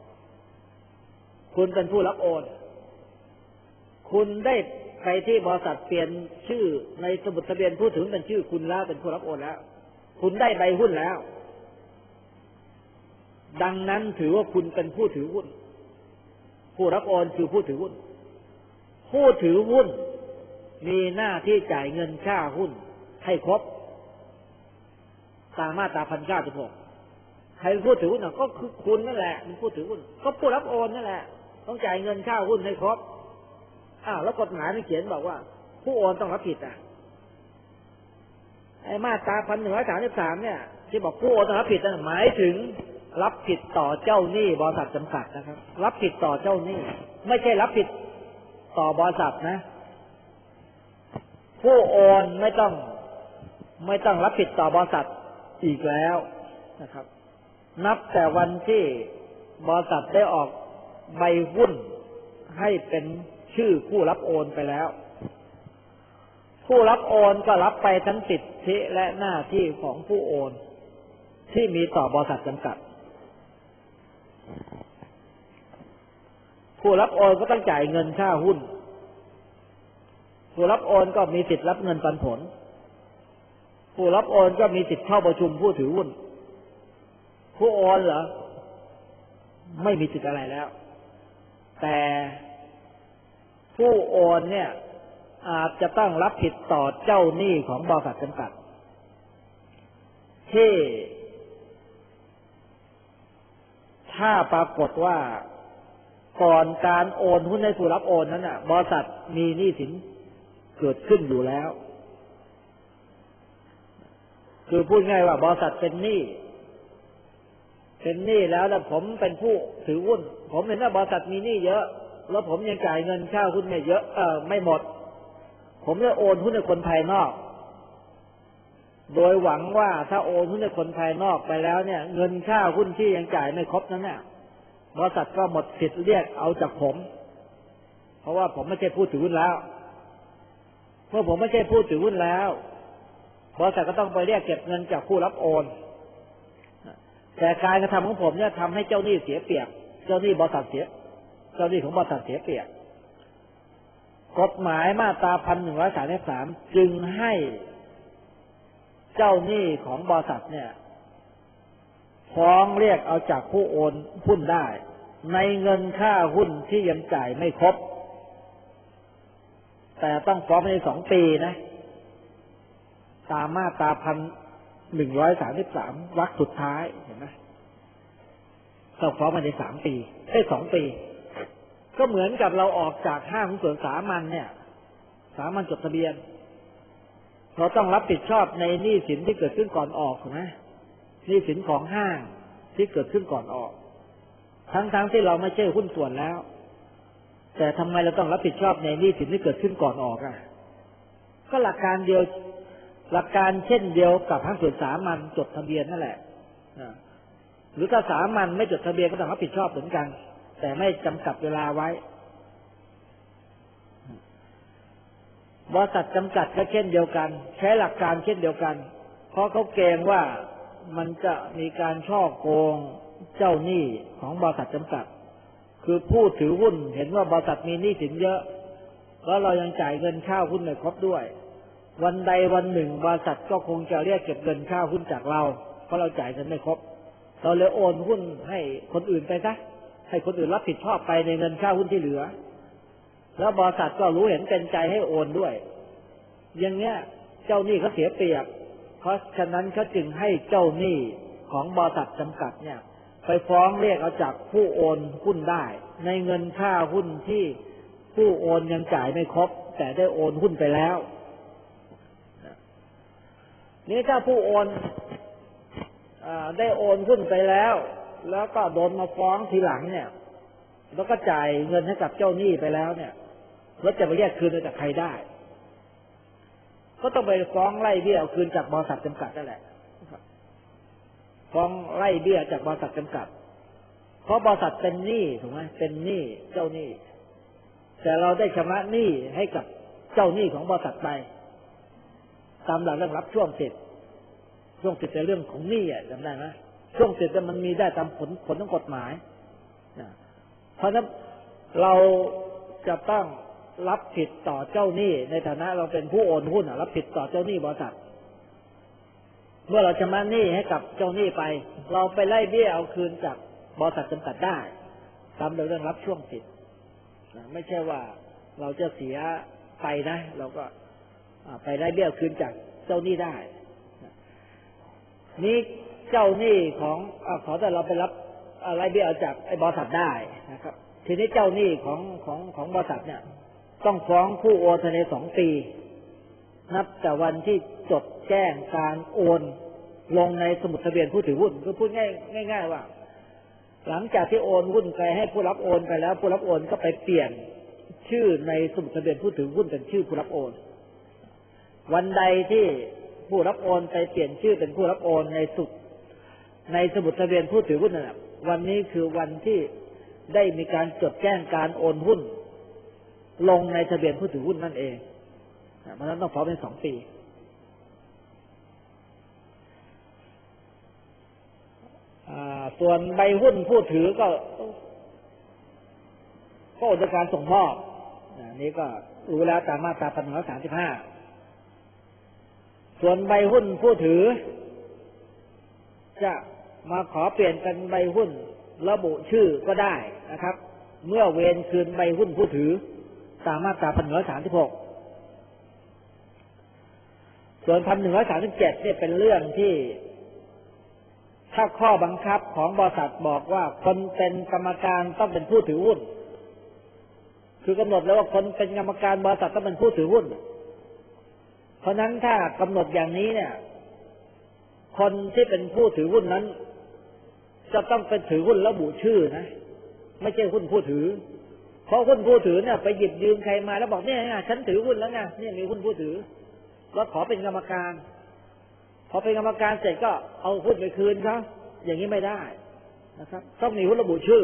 A: คุณเป็นผู้รับโอนคุณได้ไปที่บริษัทเปลี่ยนชื่อในสมุดทะเบียนผู้ถือเป็นชื่อคุณแล้วเป็นผู้รับโอนแล้วคุณได้ใบหุ้นแล้วดังนั้นถือว่าคุณเป็นผู้ถือหุ้นผู้รับโอนคือผู้ถือหุ้นผู้ถือหุ้นมีหน้าที่จ่ายเงินค่าหุ้นให้ครบตามมาตรา1096ใครเป็นผู้ถือหุ้นก็คือคุณนั่นแหละเป็นผู้ถือหุ้นก็ผู้รับโอนนั่นแหละต้องจ่ายเงินค่าหุ้นให้ครบแล้วกฎหมายมันเขียนบอกว่าผู้โอนต้องรับผิดไอ้มาตรา1133เนี่ยที่บอกผู้โอนต้องรับผิดหมายถึงรับผิดต่อเจ้าหนี้บริษัทจำกัดนะครับรับผิดต่อเจ้าหนี้ไม่ใช่รับผิดต่อบริษัทนะผู้โอนไม่ต้องรับผิดต่อบริษัทอีกแล้วนะครับนับแต่วันที่บริษัทได้ออกใบหุ้นให้เป็นชื่อผู้รับโอนไปแล้วผู้รับโอนก็รับไปทั้งสิทธิและหน้าที่ของผู้โอนที่มีต่อบริษัทจำกัดผู้รับโอนก็ต้องจ่ายเงินค่าหุ้นผู้รับโอนก็มีสิทธิ์รับเงินปันผลผู้รับโอนก็มีสิทธิ์เข้าประชุมผู้ถือหุ้นผู้โอนเหรอไม่มีสิทธิ์อะไรแล้วแต่ผู้โอนเนี่ยอาจจะต้องรับผิดต่อเจ้าหนี้ของบริษัทจำกัดที่ถ้าปรากฏว่าก่อนการโอนหุ้นให้ผู้รับโอนนั้นน่ะบริษัทมีหนี้สินเกิดขึ้นอยู่แล้วคือพูดง่ายว่าบริษัทเป็นหนี้แล้วผมเป็นผู้ถือหุ้นผมเห็นว่าบริษัทมีหนี้เยอะแล้วผมยังจ่ายเงินค่าหุ้นไม่เยอะไม่หมดผมจะโอนหุ้นให้คนภายนอกโดยหวังว่าถ้าโอนหุ้นให้คนภายนอกไปแล้วเนี่ยเงินค่าหุ้นที่ยังจ่ายไม่ครบนั้นเนี่ยบริษัทก็หมดสิทธิ์เรียกเอาจากผมเพราะว่าผมไม่ใช่ผู้ถือหุ้นแล้วเมื่อผมไม่ใช่ผู้ถือหุ้นแล้วบริษัทก็ต้องไปเรียกเก็บเงินจากผู้รับโอนแต่การกระทำของผมเนี่ยทำให้เจ้าหนี้เสียเปรียบเจ้าหนี้บริษัทเสียเจ้าหนี้ของบริษัทเสียเปรียบกฎหมายมาตรา1133จึงให้เจ้าหนี้ของบริษัทเนี่ยฟ้องเรียกเอาจากผู้โอนหุ้นได้ในเงินค่าหุ้นที่ยังจ่ายไม่ครบแต่ต้องฟ้องภายใน2 ปีนะตามมาตรา1133 วรรคสุดท้ายเห็นไหมต้องฟ้องภายใน3 ปี2 ปีก็เหมือนกับเราออกจากห้างหุ้นส่วนสามัญเนี่ยสามัญจดทะเบียนเราต้องรับผิดชอบในหนี้สินที่เกิดขึ้นก่อนออกถูกไหมหนี้สินของห้างที่เกิดขึ้นก่อนออกทั้งที่เราไม่ใช่หุ้นส่วนแล้วแต่ทำไมเราต้องรับผิดชอบในหนี้สินที่เกิดขึ้นก่อนออกอ่ะก็หลักการเดียวหลักการเช่นเดียวกับห้างส่วนสามัญจดทะเบียนนั่นแหละหรือถ้าสามัญไม่จดทะเบียนก็ต้องรับผิดชอบเหมือนกันแต่ไม่จำกัดเวลาไว้บริษัทจำกัดก็เช่นเดียวกันใช้หลักการเช่นเดียวกันเพราะเขาเกรงว่ามันจะมีการฉ้อโกงเจ้าหนี้ของบริษัทจำกัดคือผู้ถือหุ้นเห็นว่าบริษัทมีหนี้สินเยอะแล้วเรายังจ่ายเงินค่าหุ้นไม่ครบด้วยวันใดวันหนึ่งบริษัทก็คงจะเรียกเก็บเงินค่าหุ้นจากเราเพราะเราจ่ายเงินไม่ครบเราเลยโอนหุ้นให้คนอื่นไปซะให้คนอื่นรับผิดชอบไปในเงินค่าหุ้นที่เหลือแล้วบริษัทก็รู้เห็นเป็นใจให้โอนด้วยอย่างเงี้ยเจ้าหนี้เขาเสียเปรียบเพราะฉะนั้นเขาจึงให้เจ้าหนี้ของบริษัทจำกัดเนี่ยไปฟ้องเรียกเอาจากผู้โอนหุ้นได้ในเงินค่าหุ้นที่ผู้โอนยังจ่ายไม่ครบแต่ได้โอนหุ้นไปแล้วนี่ถ้าผู้โอนได้โอนหุ้นไปแล้วแล้วก็โดนมาฟ้องทีหลังเนี่ยแล้วก็จ่ายเงินให้กับเจ้าหนี้ไปแล้วเนี่ยแล้วจะไปเรียกคืนจากใครได้ก็ต้องไปฟ้องไล่เบี้ยเอาคืนจากบริษัทจำกัดนั่นแหละฟ้องไล่เบี้ยจากบริษัทจำกัดเพราะบริษัทเป็นหนี้ถูกไหมเป็นหนี้เจ้าหนี้แต่เราได้ชำระหนี้ให้กับเจ้าหนี้ของบริษัทไปตามหลักเรื่องรับช่วงสิทธิ์ในเรื่องของหนี้จำได้ไหมช่วงสิทธิ์มันมีได้ตามผลของกฎหมายเพราะฉะนั้นเราจะต้องรับผิดต่อเจ้าหนี้ในฐานะเราเป็นผู้โอนหุ้นรับผิดต่อเจ้าหนี้บริษัทเมื่อเราชำระหนี้ให้กับเจ้าหนี้ไปเราไปไล่เบี้ยเอาคืนจากบริษัทจำกัดได้ตามเรื่องรับช่วงสิทธิ์ไม่ใช่ว่าเราจะเสียไปนะเราก็ไปไล่เบี้ยคืนจากเจ้าหนี้ได้นี้เจ้าหนี้ของขอแต่เราไปรับไล่เบี้ยจากไอ้บริษัทได้นะครับทีนี้เจ้าหนี้ของบริษัทเนี่ยต้องฟ้องผู้โอนภายใน2 ปีนับแต่วันที่จดแจ้งการโอนลงในสมุดทะเบียนผู้ถือหุ้นคือพูดง่ายว่าหลังจากที่โอนหุ้นไปให้ผู้รับโอนไปแล้วผู้รับโอนก็ไปเปลี่ยนชื่อในสมุดทะเบียนผู้ถือหุ้นเป็นชื่อผู้รับโอนวันใดที่ผู้รับโอนไปเปลี่ยนชื่อเป็นผู้รับโอนในสมุดทะเบียนผู้ถือหุ้นนั่นแหละวันนี้คือวันที่ได้มีการจดแจ้งการโอนหุ้นลงในทะเบียนผู้ถือหุ้นนั่นเองเพราะฉะนั้นต้องฟ้องเป็น2 ปีส่วนใบหุ้นผู้ถือก็อุดการส่งมอบนี่ก็รู้แล้วตามมาตรา1135ส่วนใบหุ้นผู้ถือจะมาขอเปลี่ยนเป็นใบหุ้นระบุชื่อก็ได้นะครับเมื่อเวรคืนใบหุ้นผู้ถือตามมาตรา1136ส่วน1137เนี่ยเป็นเรื่องที่ถ้าข้อบังคับของบริษัทบอกว่าคนเป็นกรรมการต้องเป็นผู้ถือหุ้นคือกำหนดแล้วว่าคนเป็นกรรมการบริษัทต้องเป็นผู้ถือหุ้นเพราะนั้นถ้ากำหนดอย่างนี้เนี่ยคนที่เป็นผู้ถือหุ้นนั้นจะต้องเป็นถือหุ้นระบุชื่อนะไม่ใช่หุ้นผู้ถือเพราะหุ้นผู้ถือเนี่ยไปหยิบยืมใครมาแล้วบอกเนี่ยฉันถือหุ้นแล้วไงเนี่ยมีหุ้นผู้ถือแล้วขอเป็นกรรมการพอเป็นกรรมการเสร็จก็เอาหุ้นไปคืนเขาอย่างนี้ไม่ได้นะครับต้องมีหุ้นระบุชื่อ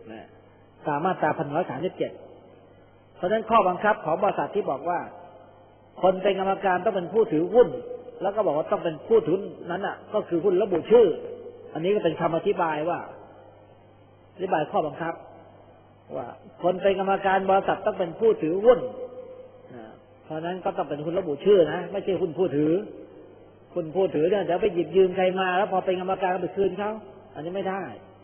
A: ตามมาตรา1137เพราะฉะนั้นข้อบังคับของบริษัทที่บอกว่าคนเป็นกรรมการต้องเป็นผู้ถือหุ้นแล้วก็บอกว่าต้องเป็นผู้ถือนั้นอ่ะก็คือหุ้นระบุชื่ออันนี้ก็เป็นคำอธิบายว่าอธิบายข้อบังคับว่าคนเป็นกรรมการบริษัทต้องเป็นผู้ถือหุ้นเพราะนั้นก็ต้องเป็นหุ้นระบุชื่อนะไม่ใช่หุ้นผู้ถือหุ้นผู้ถือเนี่ยเดี๋ยวไปหยิบยืมใครมาแล้วพอเป็นกรรมการก็ไปคืนเขาอันนี้ไม่ได้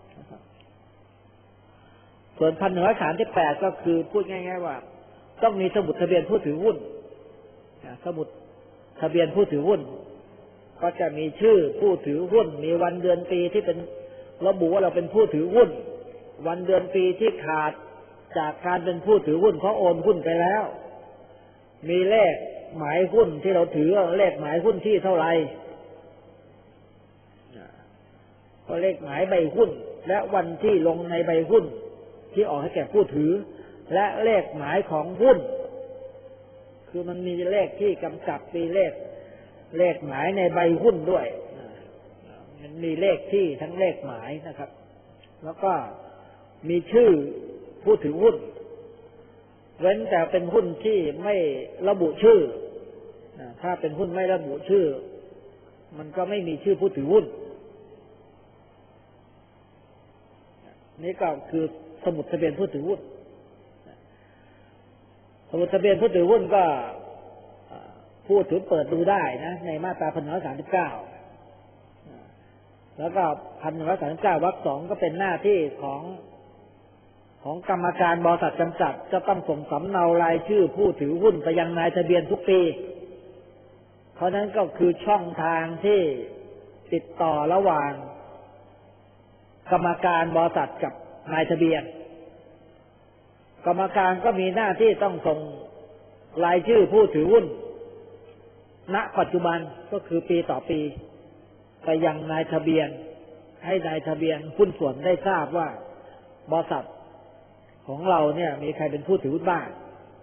A: ส่วน1138ก็คือพูดง่ายๆว่าต้องมีสมุดทะเบียนผู้ถือหุ้นสมุดทะเบียนผู้ถือหุ้นก็จะมีชื่อผู้ถือหุ้นมีวันเดือนปีที่เป็นระบุว่าเราเป็นผู้ถือหุ้นวันเดือนปีที่ขาดจากการเป็นผู้ถือหุ้นเพราะโอนหุ้นไปแล้วมีเลขหมายหุ้นที่เราถือเลขหมายหุ้นที่เท่าไหร่ก็เลขหมายใบหุ้นและวันที่ลงในใบหุ้นที่ออกให้แก่ผู้ถือและเลขหมายของหุ้นคือมันมีเลขที่กำกับมีเลขหมายในใบหุ้นด้วยมันมีเลขที่ทั้งเลขหมายนะครับแล้วก็มีชื่อผู้ถือหุ้นเว้นแต่เป็นหุ้นที่ไม่ระบุชื่อถ้าเป็นหุ้นไม่ระบุชื่อมันก็ไม่มีชื่อผู้ถือหุ้นนี่ก็คือสมุดทะเบียนผู้ถือหุ้นสมุดทะเบียนผู้ถือหุ้นก็ผู้ถือเปิดดูได้นะในมาตรา1139แล้วก็1139วรรค 2ก็เป็นหน้าที่ของกรรมการบริษัทจำกัดจะต้องส่งสำเนารายชื่อผู้ถือหุ้นไปยังนายทะเบียนทุกปีเพราะนั้นก็คือช่องทางที่ติดต่อระหว่างกรรมการบริษัทกับนายทะเบียนกรรมการก็มีหน้าที่ต้องส่งรายชื่อผู้ถือหุ้นณปัจจุบันก็คือปีต่อปีไปยังนายทะเบียนให้นายทะเบียนหุ้นส่วนได้ทราบว่าบริษัทของเราเนี่ยมีใครเป็นผู้ถือหุ้นบ้าง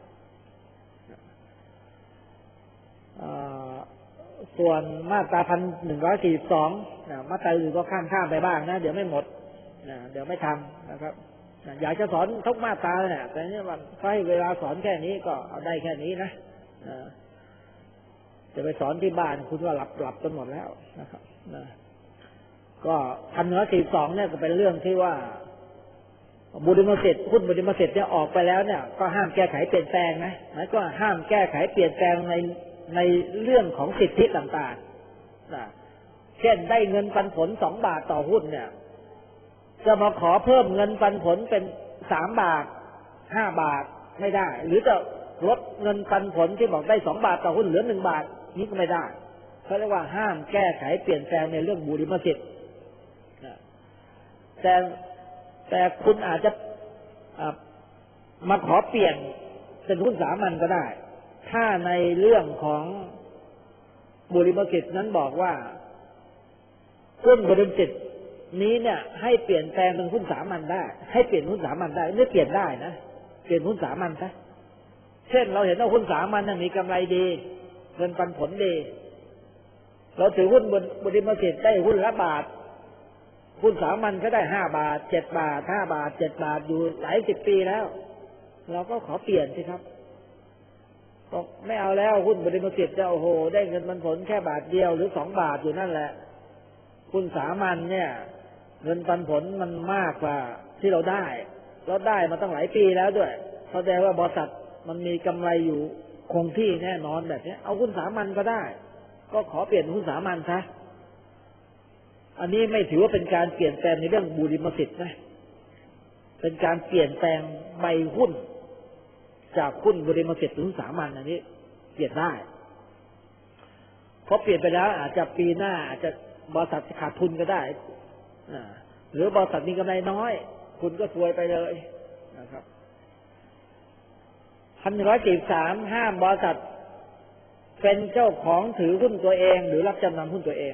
A: ส่วนมาตรา1142มาตราอื่นก็ข้ามไปบ้างนะเดี๋ยวไม่หมดเดี๋ยวไม่ทำนะครับอยากจะสอนทุกมาตราเนี่ยแต่นี่วันให้เวลาสอนแค่นี้ก็เอาได้แค่นี้นะจะไปสอนที่บ้านคุณก็หลับกันหมดแล้วนะครับก็1142เนี่ยก็เป็นเรื่องที่ว่าบุริมสิทธิ์หุ้นบุริมสิทธิ์เนี่ยออกไปแล้วเนี่ยก็ห้ามแก้ไขเปลี่ยนแปลงนะหมายก็ห้ามแก้ไขเปลี่ยนแปลงในเรื่องของสิทธิต่างๆเช่นได้เงินปันผล2 บาทต่อหุ้นเนี่ยจะมาขอเพิ่มเงินปันผลเป็น3 บาท5 บาทไม่ได้หรือจะลดเงินปันผลที่บอกได้2 บาทต่อหุ้นเหลือ1 บาทนี้ก็ไม่ได้เขาเรียกว่าห้ามแก้ไขเปลี่ยนแปลงในเรื่องบุริมสิทธิ์แต่คุณอาจจะมาขอเปลี่ยนเป็นหุ้นสามัญก็ได้ถ้าในเรื่องของบุริมสิทธิ์นั้นบอกว่าหุ้นบุริมสิทธิ์นี้เนี่ยให้เปลี่ยนแปลงเป็นหุ้นสามัญได้ให้เปลี่ยนหุ้นสามัญได้ไม่เปลี่ยนได้นะเปลี่ยนหุ้นสามัญซะเช่นเราเห็นว่าหุ้นสามัญมีกำไรดีเงินปันผลดีเราถือหุ้นบุริมสิทธิ์ได้หุ้นละบาทหุ้นสามัญก็ได้5 บาท7 บาท5 บาท7 บาทอยู่หลาย10 ปีแล้วเราก็ขอเปลี่ยนสิครับบอกไม่เอาแล้วหุ้นบริษัทจะโอ้โหได้เงินปันผลแค่บาทเดียวหรือ2 บาทอยู่นั่นแหละหุ้นสามัญเนี่ยเงินปันผลมันมากกว่าที่เราได้มาตั้งหลายปีแล้วด้วยแสดงว่าบริษัทมันมีกำไรอยู่คงที่แน่นอนแบบนี้เอาหุ้นสามัญก็ได้ก็ขอเปลี่ยนหุ้นสามัญซะอันนี้ไม่ถือว่าเป็นการเปลี่ยนแปลงในเรื่องบุริมสิทธิ์นะเป็นการเปลี่ยนแปลงใบหุ้นจากหุ้นบุริมสิทธิ์ถึงสามัญอันนี้เปลี่ยนได้เพราะเปลี่ยนไปแล้วอาจจะปีหน้าอาจจะบริษัทขาดทุนก็ได้หรือบริษัทมีกำไรน้อยคุณก็ซวยไปเลยนะครับ1143ห้ามบริษัทเป็นเจ้าของถือหุ้นตัวเองหรือรับจำนำหุ้นตัวเอง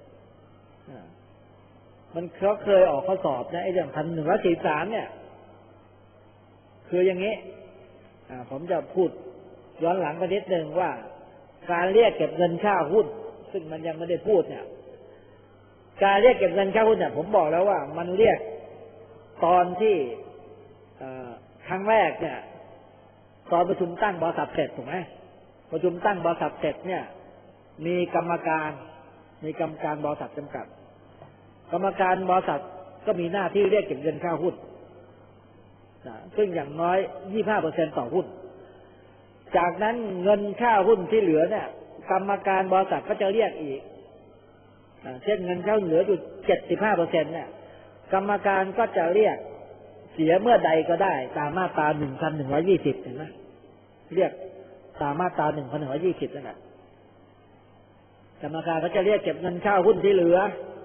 A: มันเขาเคยออกข้อสอบนะไอ้เรื่อง1143เนี่ยคืออย่างนี้ผมจะพูดย้อนหลังไปนิดนึงว่าการเรียกเก็บเงินค่าหุ้นซึ่งมันยังไม่ได้พูดเนี่ยการเรียกเก็บเงินค่าหุ้นเนี่ยผมบอกแล้วว่ามันเรียกตอนที่ครั้งแรกเนี่ยตอนประชุมตั้งบริษัทเสร็จถูกไหมประชุมตั้งบริษัทเสร็จเนี่ยมีกรรมการบริษัทจำกัดกรรมการบริษัทก็มีหน้าที่เรียกเก็บเงินค่าหุ้นซึ่งอย่างน้อย 25% ต่อหุ้นจากนั้นเงินค่าหุ้นที่เหลือเนี่ยกรรมการบริษัทก็จะเรียกอีกเช่นเงินค่าเหลืออยู่ 75% เนี่ยกรรมการก็จะเรียกเสียเมื่อใดก็ได้ตามมาตรา 1,120 เห็นไหมเรียกตามมาตรา 1,120 นั่นแหละกรรมการก็จะเรียกเก็บเงินค่าหุ้นที่เหลือ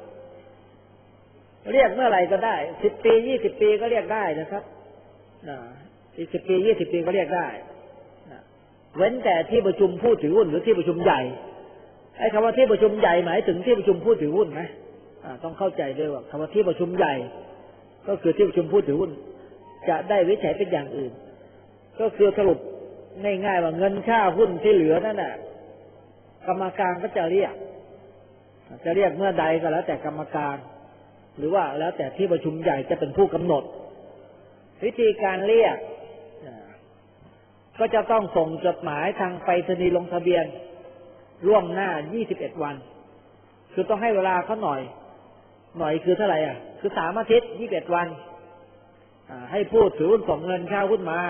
A: เรียกเมื่อไหร่ก็ได้10 ปี 20 ปีก็เรียกได้นะครับ10 ปี 20 ปีก็เรียกได้เว้นแต่ที่ประชุมผู้ถือหุ้นหรือที่ประชุมใหญ่ไอ้คำว่าที่ประชุมใหญ่หมายถึงที่ประชุมผู้ถือหุ้นไหมต้องเข้าใจด้วยว่าคำว่าที่ประชุมใหญ่ก็คือที่ประชุมผู้ถือหุ้นจะได้วิจัยเป็นอย่างอื่นก็คือสรุปง่ายๆว่าเงินค่าหุ้นที่เหลือนั่นน่ะกรรมการก็จะเรียกเมื่อใดก็แล้วแต่กรรมการหรือว่าแล้วแต่ที่ประชุมใหญ่จะเป็นผู้กำหนดวิธีการเรียกก็จะต้องส่งจดหมายทางไปรษณีย์ลงทะเบียนล่วงหน้า21 วันคือต้องให้เวลาเขาหน่อยคือเท่าไหร่คือ3 อาทิตย์21 วันให้ผู้ถือหุ้นส่งเงินค่าหุ้นมา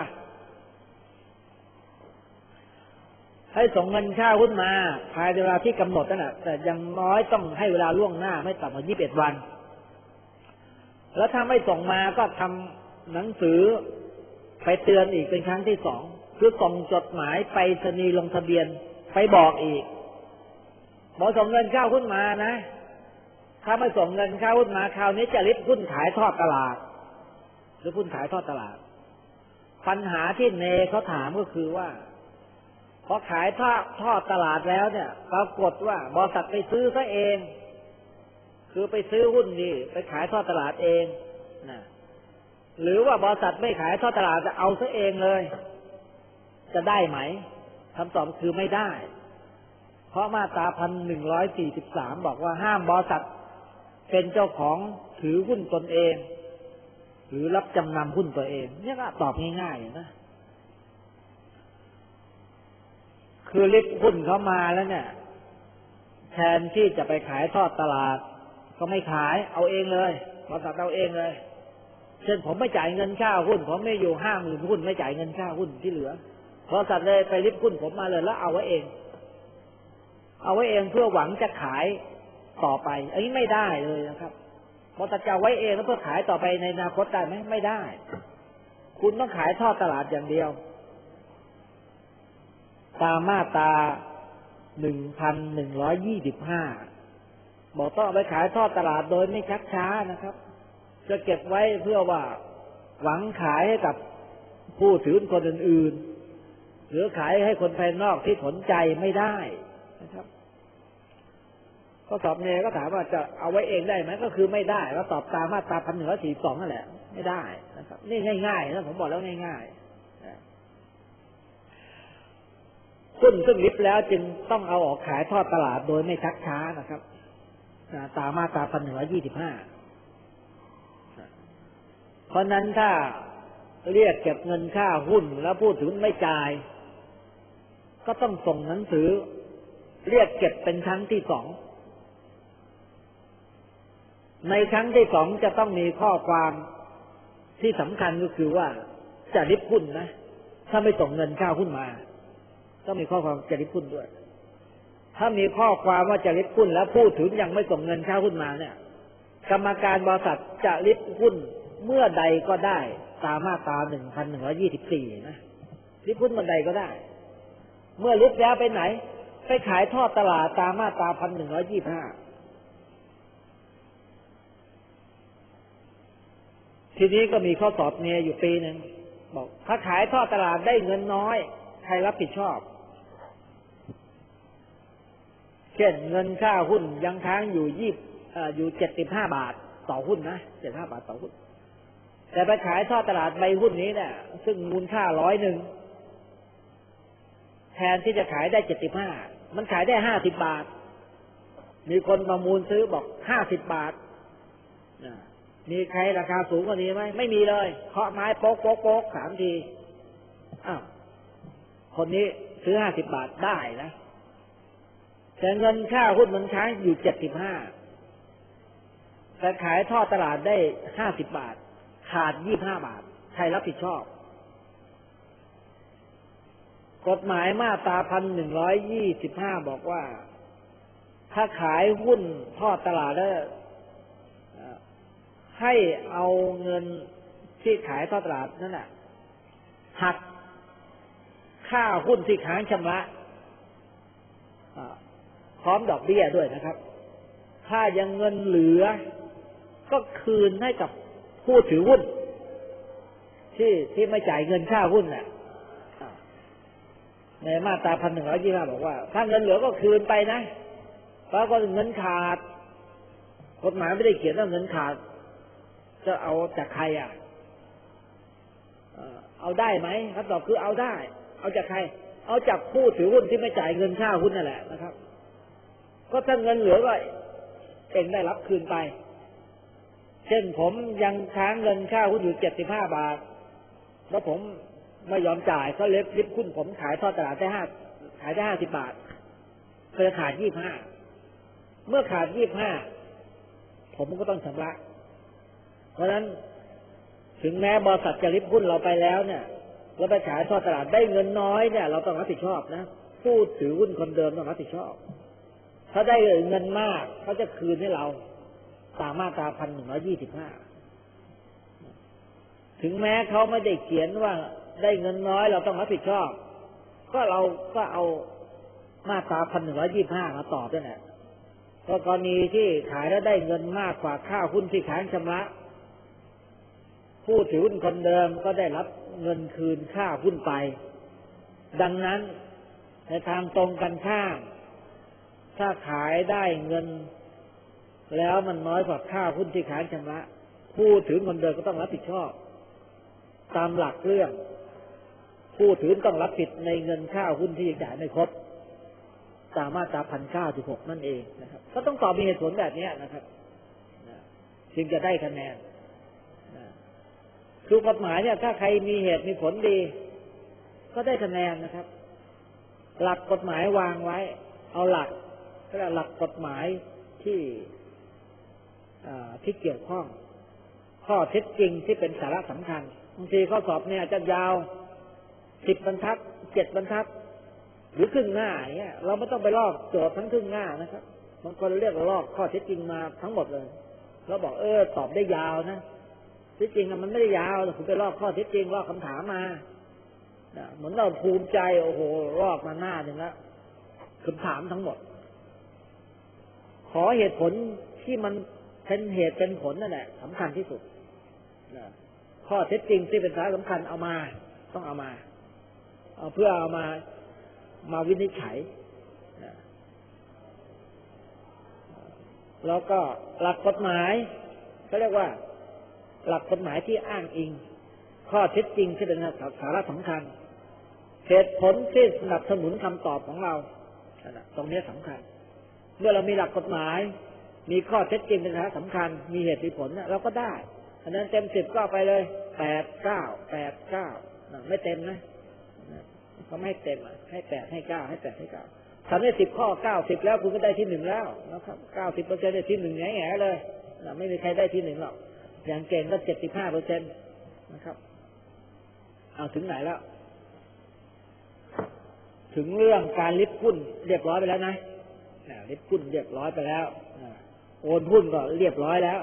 A: ให้ส่งเงินค่าหุ้นมาภายในเวลาที่กำหนดนั่นแหละแต่ยังน้อยต้องให้เวลาล่วงหน้าไม่ต่ำกว่า21 วันแล้วถ้าไม่ส่งมาก็ทำหนังสือไปเตือนอีกเป็นครั้งที่2คือส่งจดหมายไปรษณีย์ลงทะเบียนไปบอกอีกบอกส่งเงินค่าหุ้นมานะถ้าไม่ส่งเงินค่าหุ้นมาคราวนี้จะริบหุ้นขายทอดตลาดหรือหุ้นขายทอดตลาดปัญหาที่เนเขาถามก็คือว่าพอขายทอดตลาดแล้วเนี่ยปรากฏว่าบริษัทไปซื้อซะเองคือไปซื้อหุ้นนี่ไปขายทอดตลาดเองนะหรือว่าบริษัทไม่ขายทอดตลาดจะเอาซะเองเลยจะได้ไหมคำตอบคือไม่ได้เพราะมาตรา 1,143 บอกว่าห้ามบริษัทเป็นเจ้าของถือหุ้นตนเองหรือรับจำนำหุ้นตัวเองเนี่ยก็ตอบง่ายๆนะคือริบหุ้นเขามาแล้วเนี่ยแทนที่จะไปขายทอดตลาดก็ไม่ขายเอาเองเลยบริษัทเอาเองเลยเช่นผมไม่จ่ายเงินค่าหุ้นผมไม่อยู่ 50,000 หุ้นไม่จ่ายเงินค่าหุ้นที่เหลือบริษัทเลยไปริบหุ้นผมมาเลยแล้วเอาไว้เองเพื่อหวังจะขายต่อไปอันนี้ไม่ได้เลยนะครับบริษัทจะไว้เองแล้วเพื่อขายต่อไปในอนาคตได้ไหมไม่ได้คุณต้องขายทอดตลาดอย่างเดียวตามมาตรา 1,125 บอกต้องเอาไปขายทอดตลาดโดยไม่ชักช้านะครับจะเก็บไว้เพื่อว่าหวังขายให้กับผู้ถือหุ้นคนอื่นๆหรือขายให้คนภายนอกที่สนใจไม่ได้นะครับข้อสอบเนก็ถามว่าจะเอาไว้เองได้ไหมก็คือไม่ได้แล้วตอบตามมาตรา 1,142 นั่นแหละไม่ได้นะครับนี่ง่ายๆนะผมบอกแล้วง่ายๆหุ้นซึ่งริบแล้วจึงต้องเอาออกขายทอดตลาดโดยไม่ชักช้านะครับตามมาตรา 1,125 เพราะนั้นถ้าเรียกเก็บเงินค่าหุ้นแล้วผู้ถือไม่จ่ายก็ต้องส่งหนังสือเรียกเก็บเป็นครั้งที่2ในครั้งที่2จะต้องมีข้อความที่สำคัญก็คือว่าจะริบหุ้นนะถ้าไม่ส่งเงินค่าหุ้นมาต้องมีข้อความจะริบหุ้นด้วยถ้ามีข้อความว่าจะริบหุ้นแล้วผู้ถือยังไม่ส่งเงินค่าหุ้นมาเนี่ยกรรมการบริษัทจะริบหุ้นเมื่อใดก็ได้ตามมาตรา 1,124 นะริบหุ้นเมื่อใดก็ได้เมื่อริบแล้วไปไหนไปขายทอดตลาดตามมาตรา 1,125 ทีนี้ก็มีข้อสอบเนี่ยอยู่ปีนึงบอกถ้าขายทอดตลาดได้เงินน้อยใครรับผิดชอบเช่นเงินค่าหุ้นยังค้างอยู่75 บาทต่อหุ้นนะ75 บาทต่อหุ้นแต่ไปขายทอดตลาดใบหุ้นนี้เนี่ยซึ่งมูลค่า100แทนที่จะขายได้75มันขายได้50 บาทมีคนประมูลซื้อบอก50 บาทมีใครราคาสูงกว่านี้ไหมไม่มีเลยเคาะไม้โป๊ก3 ทีอ้าวคนนี้ซื้อ50 บาทได้นะแต่เงินค่าหุ้นมันค้างอยู่75แต่ขายทอดตลาดได้50 บาทขาด25 บาทใครรับผิดชอบกฎหมายมาตรา1125บอกว่าถ้าขายหุ้นทอดตลาดแล้วให้เอาเงินที่ขายทอดตลาดนั่นแหละหักค่าหุ้นที่ค้างชำระพร้อมดอกเบี้ยด้วยนะครับถ้ายังเงินเหลือก็คืนให้กับผู้ถือหุ้นที่ไม่จ่ายเงินค่าหุ้นน่ะในมาตรา1125บอกว่าถ้าเงินเหลือก็คืนไปนะเพราะก็เงินขาดกฎหมายไม่ได้เขียนว่าเงินขาดจะเอาจากใครเอาได้ไหมคำตอบคือเอาได้เอาจากใครเอาจากผู้ถือหุ้นที่ไม่จ่ายเงินค่าหุ้นนั่นแหละนะครับก็ถ้าเงินเหลือก็เองได้รับคืนไปเช่นผมยังค้างเงินค่าหุ้นอยู่75 บาทแล้วผมไม่ยอมจ่ายเขาลิบหุ้นผมขายทอดตลาดได้50 บาทเคยขาด25เมื่อขาด25ผมก็ต้องชำระเพราะฉะนั้นถึงแม้บริษัทจะลิบหุ้นเราไปแล้วเนี่ยเราไปขายทอดตลาดได้เงินน้อยเนี่ยเราต้องรับผิดชอบนะผู้ถือหุ้นคนเดิมต้องรับผิดชอบถ้าได้เงินมากเขาจะคืนให้เราตามมาตรา1125ถึงแม้เขาไม่ได้เขียนว่าได้เงินน้อยเราต้องรับผิดชอบก็เราก็เอามาตรา1125มาตอบด้วยนะก็กรณีที่ขายแล้วได้เงินมากกว่าค่าหุ้นที่ค้างชำระผู้ถือหุ้นคนเดิมก็ได้รับเงินคืนค่าหุ้นไปดังนั้นในทางตรงกันข้ามถ้าขายได้เงินแล้วมันน้อยกว่าค่าหุ้นที่ค้างชำระผู้ถือคนเดิมก็ต้องรับผิดชอบตามหลักเรื่องผู้ถือต้องรับผิดในเงินค่าหุ้นที่จ่ายไม่ครบตามมาตรา1096นั่นเองนะครับก็ต้องตอบมีเหตุผลแบบนี้นะครับจึงจะได้คะแนนคือกฎหมายเนี่ยถ้าใครมีเหตุมีผลดีก็ได้คะแนนนะครับหลักกฎหมายวางไว้เอาหลักก็หลักกฎหมายที่เกี่ยวข้องข้อเท็จจริงที่เป็นสาระสำคัญบางทีข้อสอบเนี่ยจะยาว10 บรรทัด7 บรรทัดหรือครึ่งหน้าอย่างเงี้ยเราไม่ต้องไปลอกโจทย์ทั้งครึ่งหน้านะครับบางคนเรียกลอกข้อเท็จจริงมาทั้งหมดเลยแล้วบอกตอบได้ยาวนะที่จริงมันไม่ได้ยาวคุณไปลอกข้อเท็จจริงลอกคำถามมาเหมือนเราภูมิใจโอ้โหลอกมาหน้าหนึ่งแล้วคำถามทั้งหมดขอเหตุผลที่มันเป็นเหตุเป็นผลนั่นแหละสำคัญที่สุดข้อเท็จจริงที่เป็นสาระสำคัญเอามาต้องเอามาเพื่อเอามาวินิจฉัยแล้วก็หลักกฎหมายเขาเรียกว่าหลักกฎหมายที่อ้างอิงข้อเท็จจริงที่เป็นสาระสำคัญเหตุผลที่สนับสนุนคำตอบของเราตรงนี้สำคัญเมื่อเรามีหลักกฎหมายมีข้อเท็จจริงเป็นสาระสำคัญมีเหตุมีผลเราก็ได้อันนั้นเต็ม10ก็ไปเลย8 9 8 9ไม่เต็มนะเขาไม่ให้เต็มให้8ให้9ให้8ให้9ทำได้10 ข้อ90แล้วคุณก็ได้ที่1แล้วนะครับ90%ได้ที่1แง่ๆเลยไม่มีใครได้ที่1หรอกอย่างเก่งก็75%นะครับเอาถึงไหนแล้วถึงเรื่องการลิบหุ้นเรียบร้อยไปแล้วนะลิบหุ้นเรียบร้อยไปแล้วโอนหุ้นก็เรียบร้อยแล้ว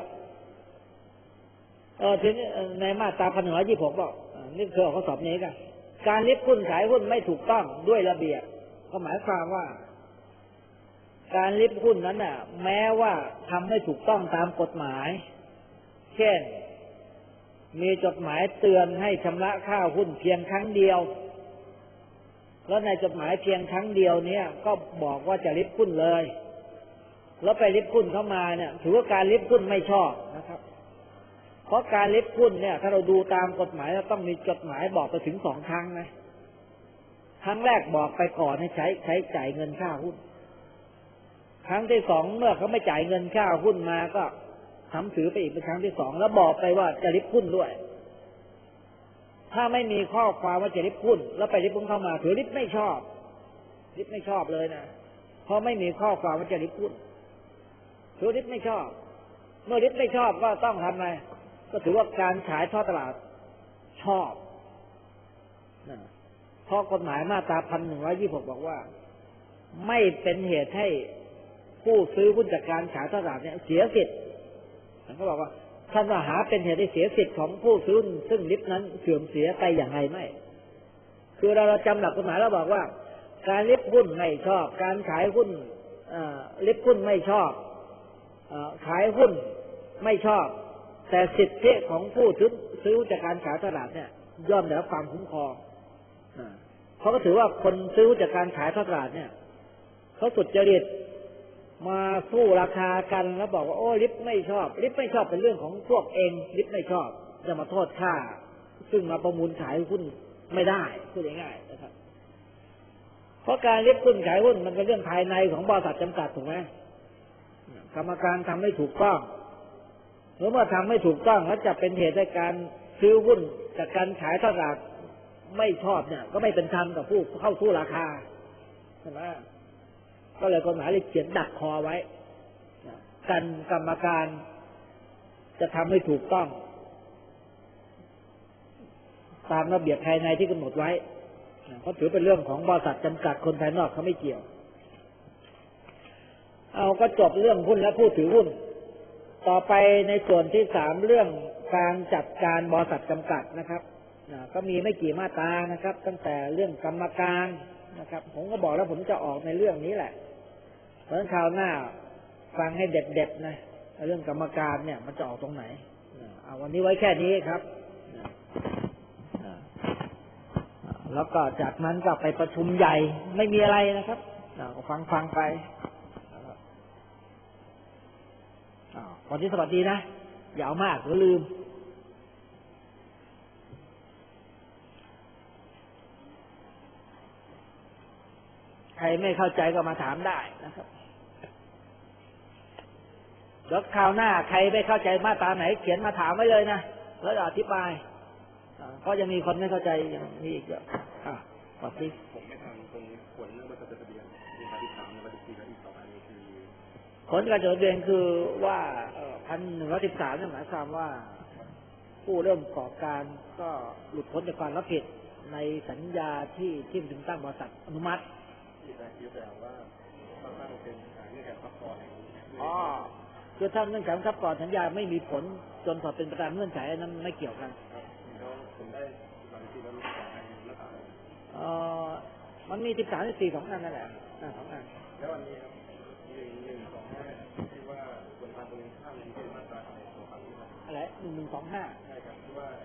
A: ทีนี้ในมาตรา1126บอกนี่เคยออกข้อสอบนี้กันการลิบหุ้นขายหุ้นไม่ถูกต้องด้วยระเบียบก็หมายความว่าการลิบหุ้นนั้นน่ะแม้ว่าทำไม่ถูกต้องตามกฎหมายเช่นมีจดหมายเตือนให้ชำระค่าหุ้นเพียงครั้งเดียวแล้วในจดหมายเพียงครั้งเดียวเนี่ยก็บอกว่าจะลิบหุ้นเลยแล้วไปลิบหุ้นเข้ามาเนี่ยถือว่าการลิบหุ้นไม่ชอบนะครับเพราะการลิบหุ้นเนี่ยถ้าเราดูตามกฎหมายเราต้องมีจดหมายบอกไปถึง2 ครั้งนะครั้งแรกบอกไปก่อนให้ใช้จ่ายเงินค่าหุ้นครั้งที่2เมื่อเขาไม่จ่ายเงินค่าหุ้นมาก็ทำถือไปอีกเป็นครั้งที่2แล้วบอกไปว่าจะลิบหุ้นด้วยถ้าไม่มีข้อความว่าจะลิบหุ้นแล้วไปลิบหุ้นเข้ามาถือลิบไม่ชอบลิฟไม่ชอบเลยนะเพราะไม่มีข้อความว่าจะลิฟหุ้นคือลิฟไม่ชอบเมื่อลิฟไม่ชอบก็ต้องทำไงก็ถือว่าการขายทอดตลาดชอบเพราะกฎหมายมาตรา1126บอกว่าไม่เป็นเหตุให้ผู้ซื้อหุ้นจากการขายทอดตลาดเนี่ยเสียสิทธิ์เขาบอกว่าท่านว่าหาเป็นเหตุให้เสียสิทธิ์ของผู้ซื้อซึ่งลิฟนั้นเสื่อมเสียไปอย่างไรไม่คือเราจำหลักกฎหมายแล้วบอกว่าการลิฟหุ้นไม่ชอบการขายหุ้นลิฟหุ้นไม่ชอบขายหุ้นไม่ชอบแต่สิทธิของผู้ซื้อจากการขายตลาดเนี่ยย่อมได้รับความคุ้มครองเขาก็ถือว่าคนซื้อจากการขายตลาดเนี่ยเขาสุจริตมาสู้ราคากันแล้วบอกว่าโอ้ลิฟไม่ชอบลิฟไม่ชอบเป็นเรื่องของพวกเองลิฟไม่ชอบจะมาโทษข้าซึ่งมาประมูลขายหุ้นไม่ได้พูดง่ายๆนะครับเพราะการลิฟหุ้นขายหุ้นมันเป็นเรื่องภายในของบริษัทจำกัดถูกไหมกรรมการทำไม่ถูกต้องเมื่อทำไม่ถูกต้องแล้วจะเป็นเหตุให้การซื้อหุ้นจากการขายตลาดไม่ชอบเนี่ยก็ไม่เป็นธรรมกับผู้เข้าสู้ราคาใช่ไหมก็เลยกฎหมายเลยเขียนดักคอไว้กันกรรมการจะทำให้ถูกต้องตามระเบียบภายในที่กำหนดไว้เขาถือเป็นเรื่องของบริษัทจำกัดคนภายนอกเขาไม่เกี่ยวเอาก็จบเรื่องหุ้นและผู้ถือหุ้นต่อไปในส่วนที่3เรื่องการจัดการบริษัทจำกัดนะครับก็มีไม่กี่มาตรานะครับตั้งแต่เรื่องกรรมการนะครับผมก็บอกแล้วผมจะออกในเรื่องนี้แหละเพราะฉะนั้นคราวหน้าฟังให้เด็ดๆนะเรื่องกรรมการเนี่ยมันจะออกตรงไหนเอาวันนี้ไว้แค่นี้ครับแล้วก็จากนั้นก็ไปประชุมใหญ่ไม่มีอะไรนะครับฟังไปวันนี้สวัสดีนะอย่าเอามากหรือลืมใครไม่เข้าใจก็มาถามได้นะครับเดี๋ยวคราวหน้าใครไม่เข้าใจมาตราไหนเขียนมาถามไว้เลยนะแล้วอธิบายเพราะยังมีคนไม่เข้าใจอย่างนี้อีกเยอะขอบคุณผมไม่ทำตรงผลเรื่องว่าจะจดทะเบียนมีการที่3และที่4และอีก2อันนี้คือผลการจดทะเบียนคือว่า1113นั่นหมายความว่าผู้เริ่มก่อการก็หลุดพ้นจากความรับผิดในสัญญาที่ถึงตั้งบริษัทอนุมัติที่แปลว่าตั้งเป็นเงื่อนไขซับซ้อนคือถ้าเงื่อนไขซับซ้อนสัญญาไม่มีผลจนถอดเป็นประการเงื่อนไขนั้นไม่เกี่ยวกันมันมี13 14 2 อันนั่นแหละ2 อันแล้ววันนี้ครับ1 2 5ที่ว่าบนทางตรงนี้ข้ามนี้เป็นมาตราอะไร1125ใช่ครับที่ว่า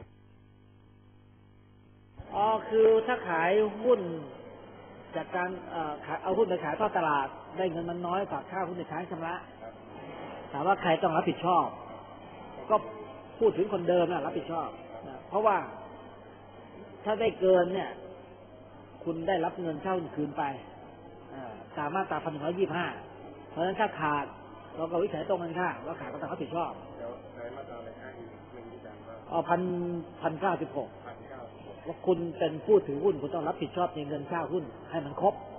A: คือถ้าขายหุ้นจากการเอาหุ้นไปขายทอดตลาดได้เงินมันน้อยกว่าค่าหุ้นในค้างชำระถามว่าใครต้องรับผิดชอบก็พูดถึงคนเดิมนะรับผิดชอบนะเพราะว่าถ้าได้เกินเนี่ยคุณได้รับเงินเช่าคืนไปตามมาตรา1125เพราะฉะนั้นถ้าขาดเราก็วิจัยตรงกันข้ามว่าขาดก็ต้องรับผิดชอบแล้วในมาตราอะไรอ้างอิงเป็นวิจารณ์ว่า1,096ว่าคุณเป็นผู้ถือหุ้นคุณต้องรับผิดชอบในเงินเช่าหุ้นให้มันครบ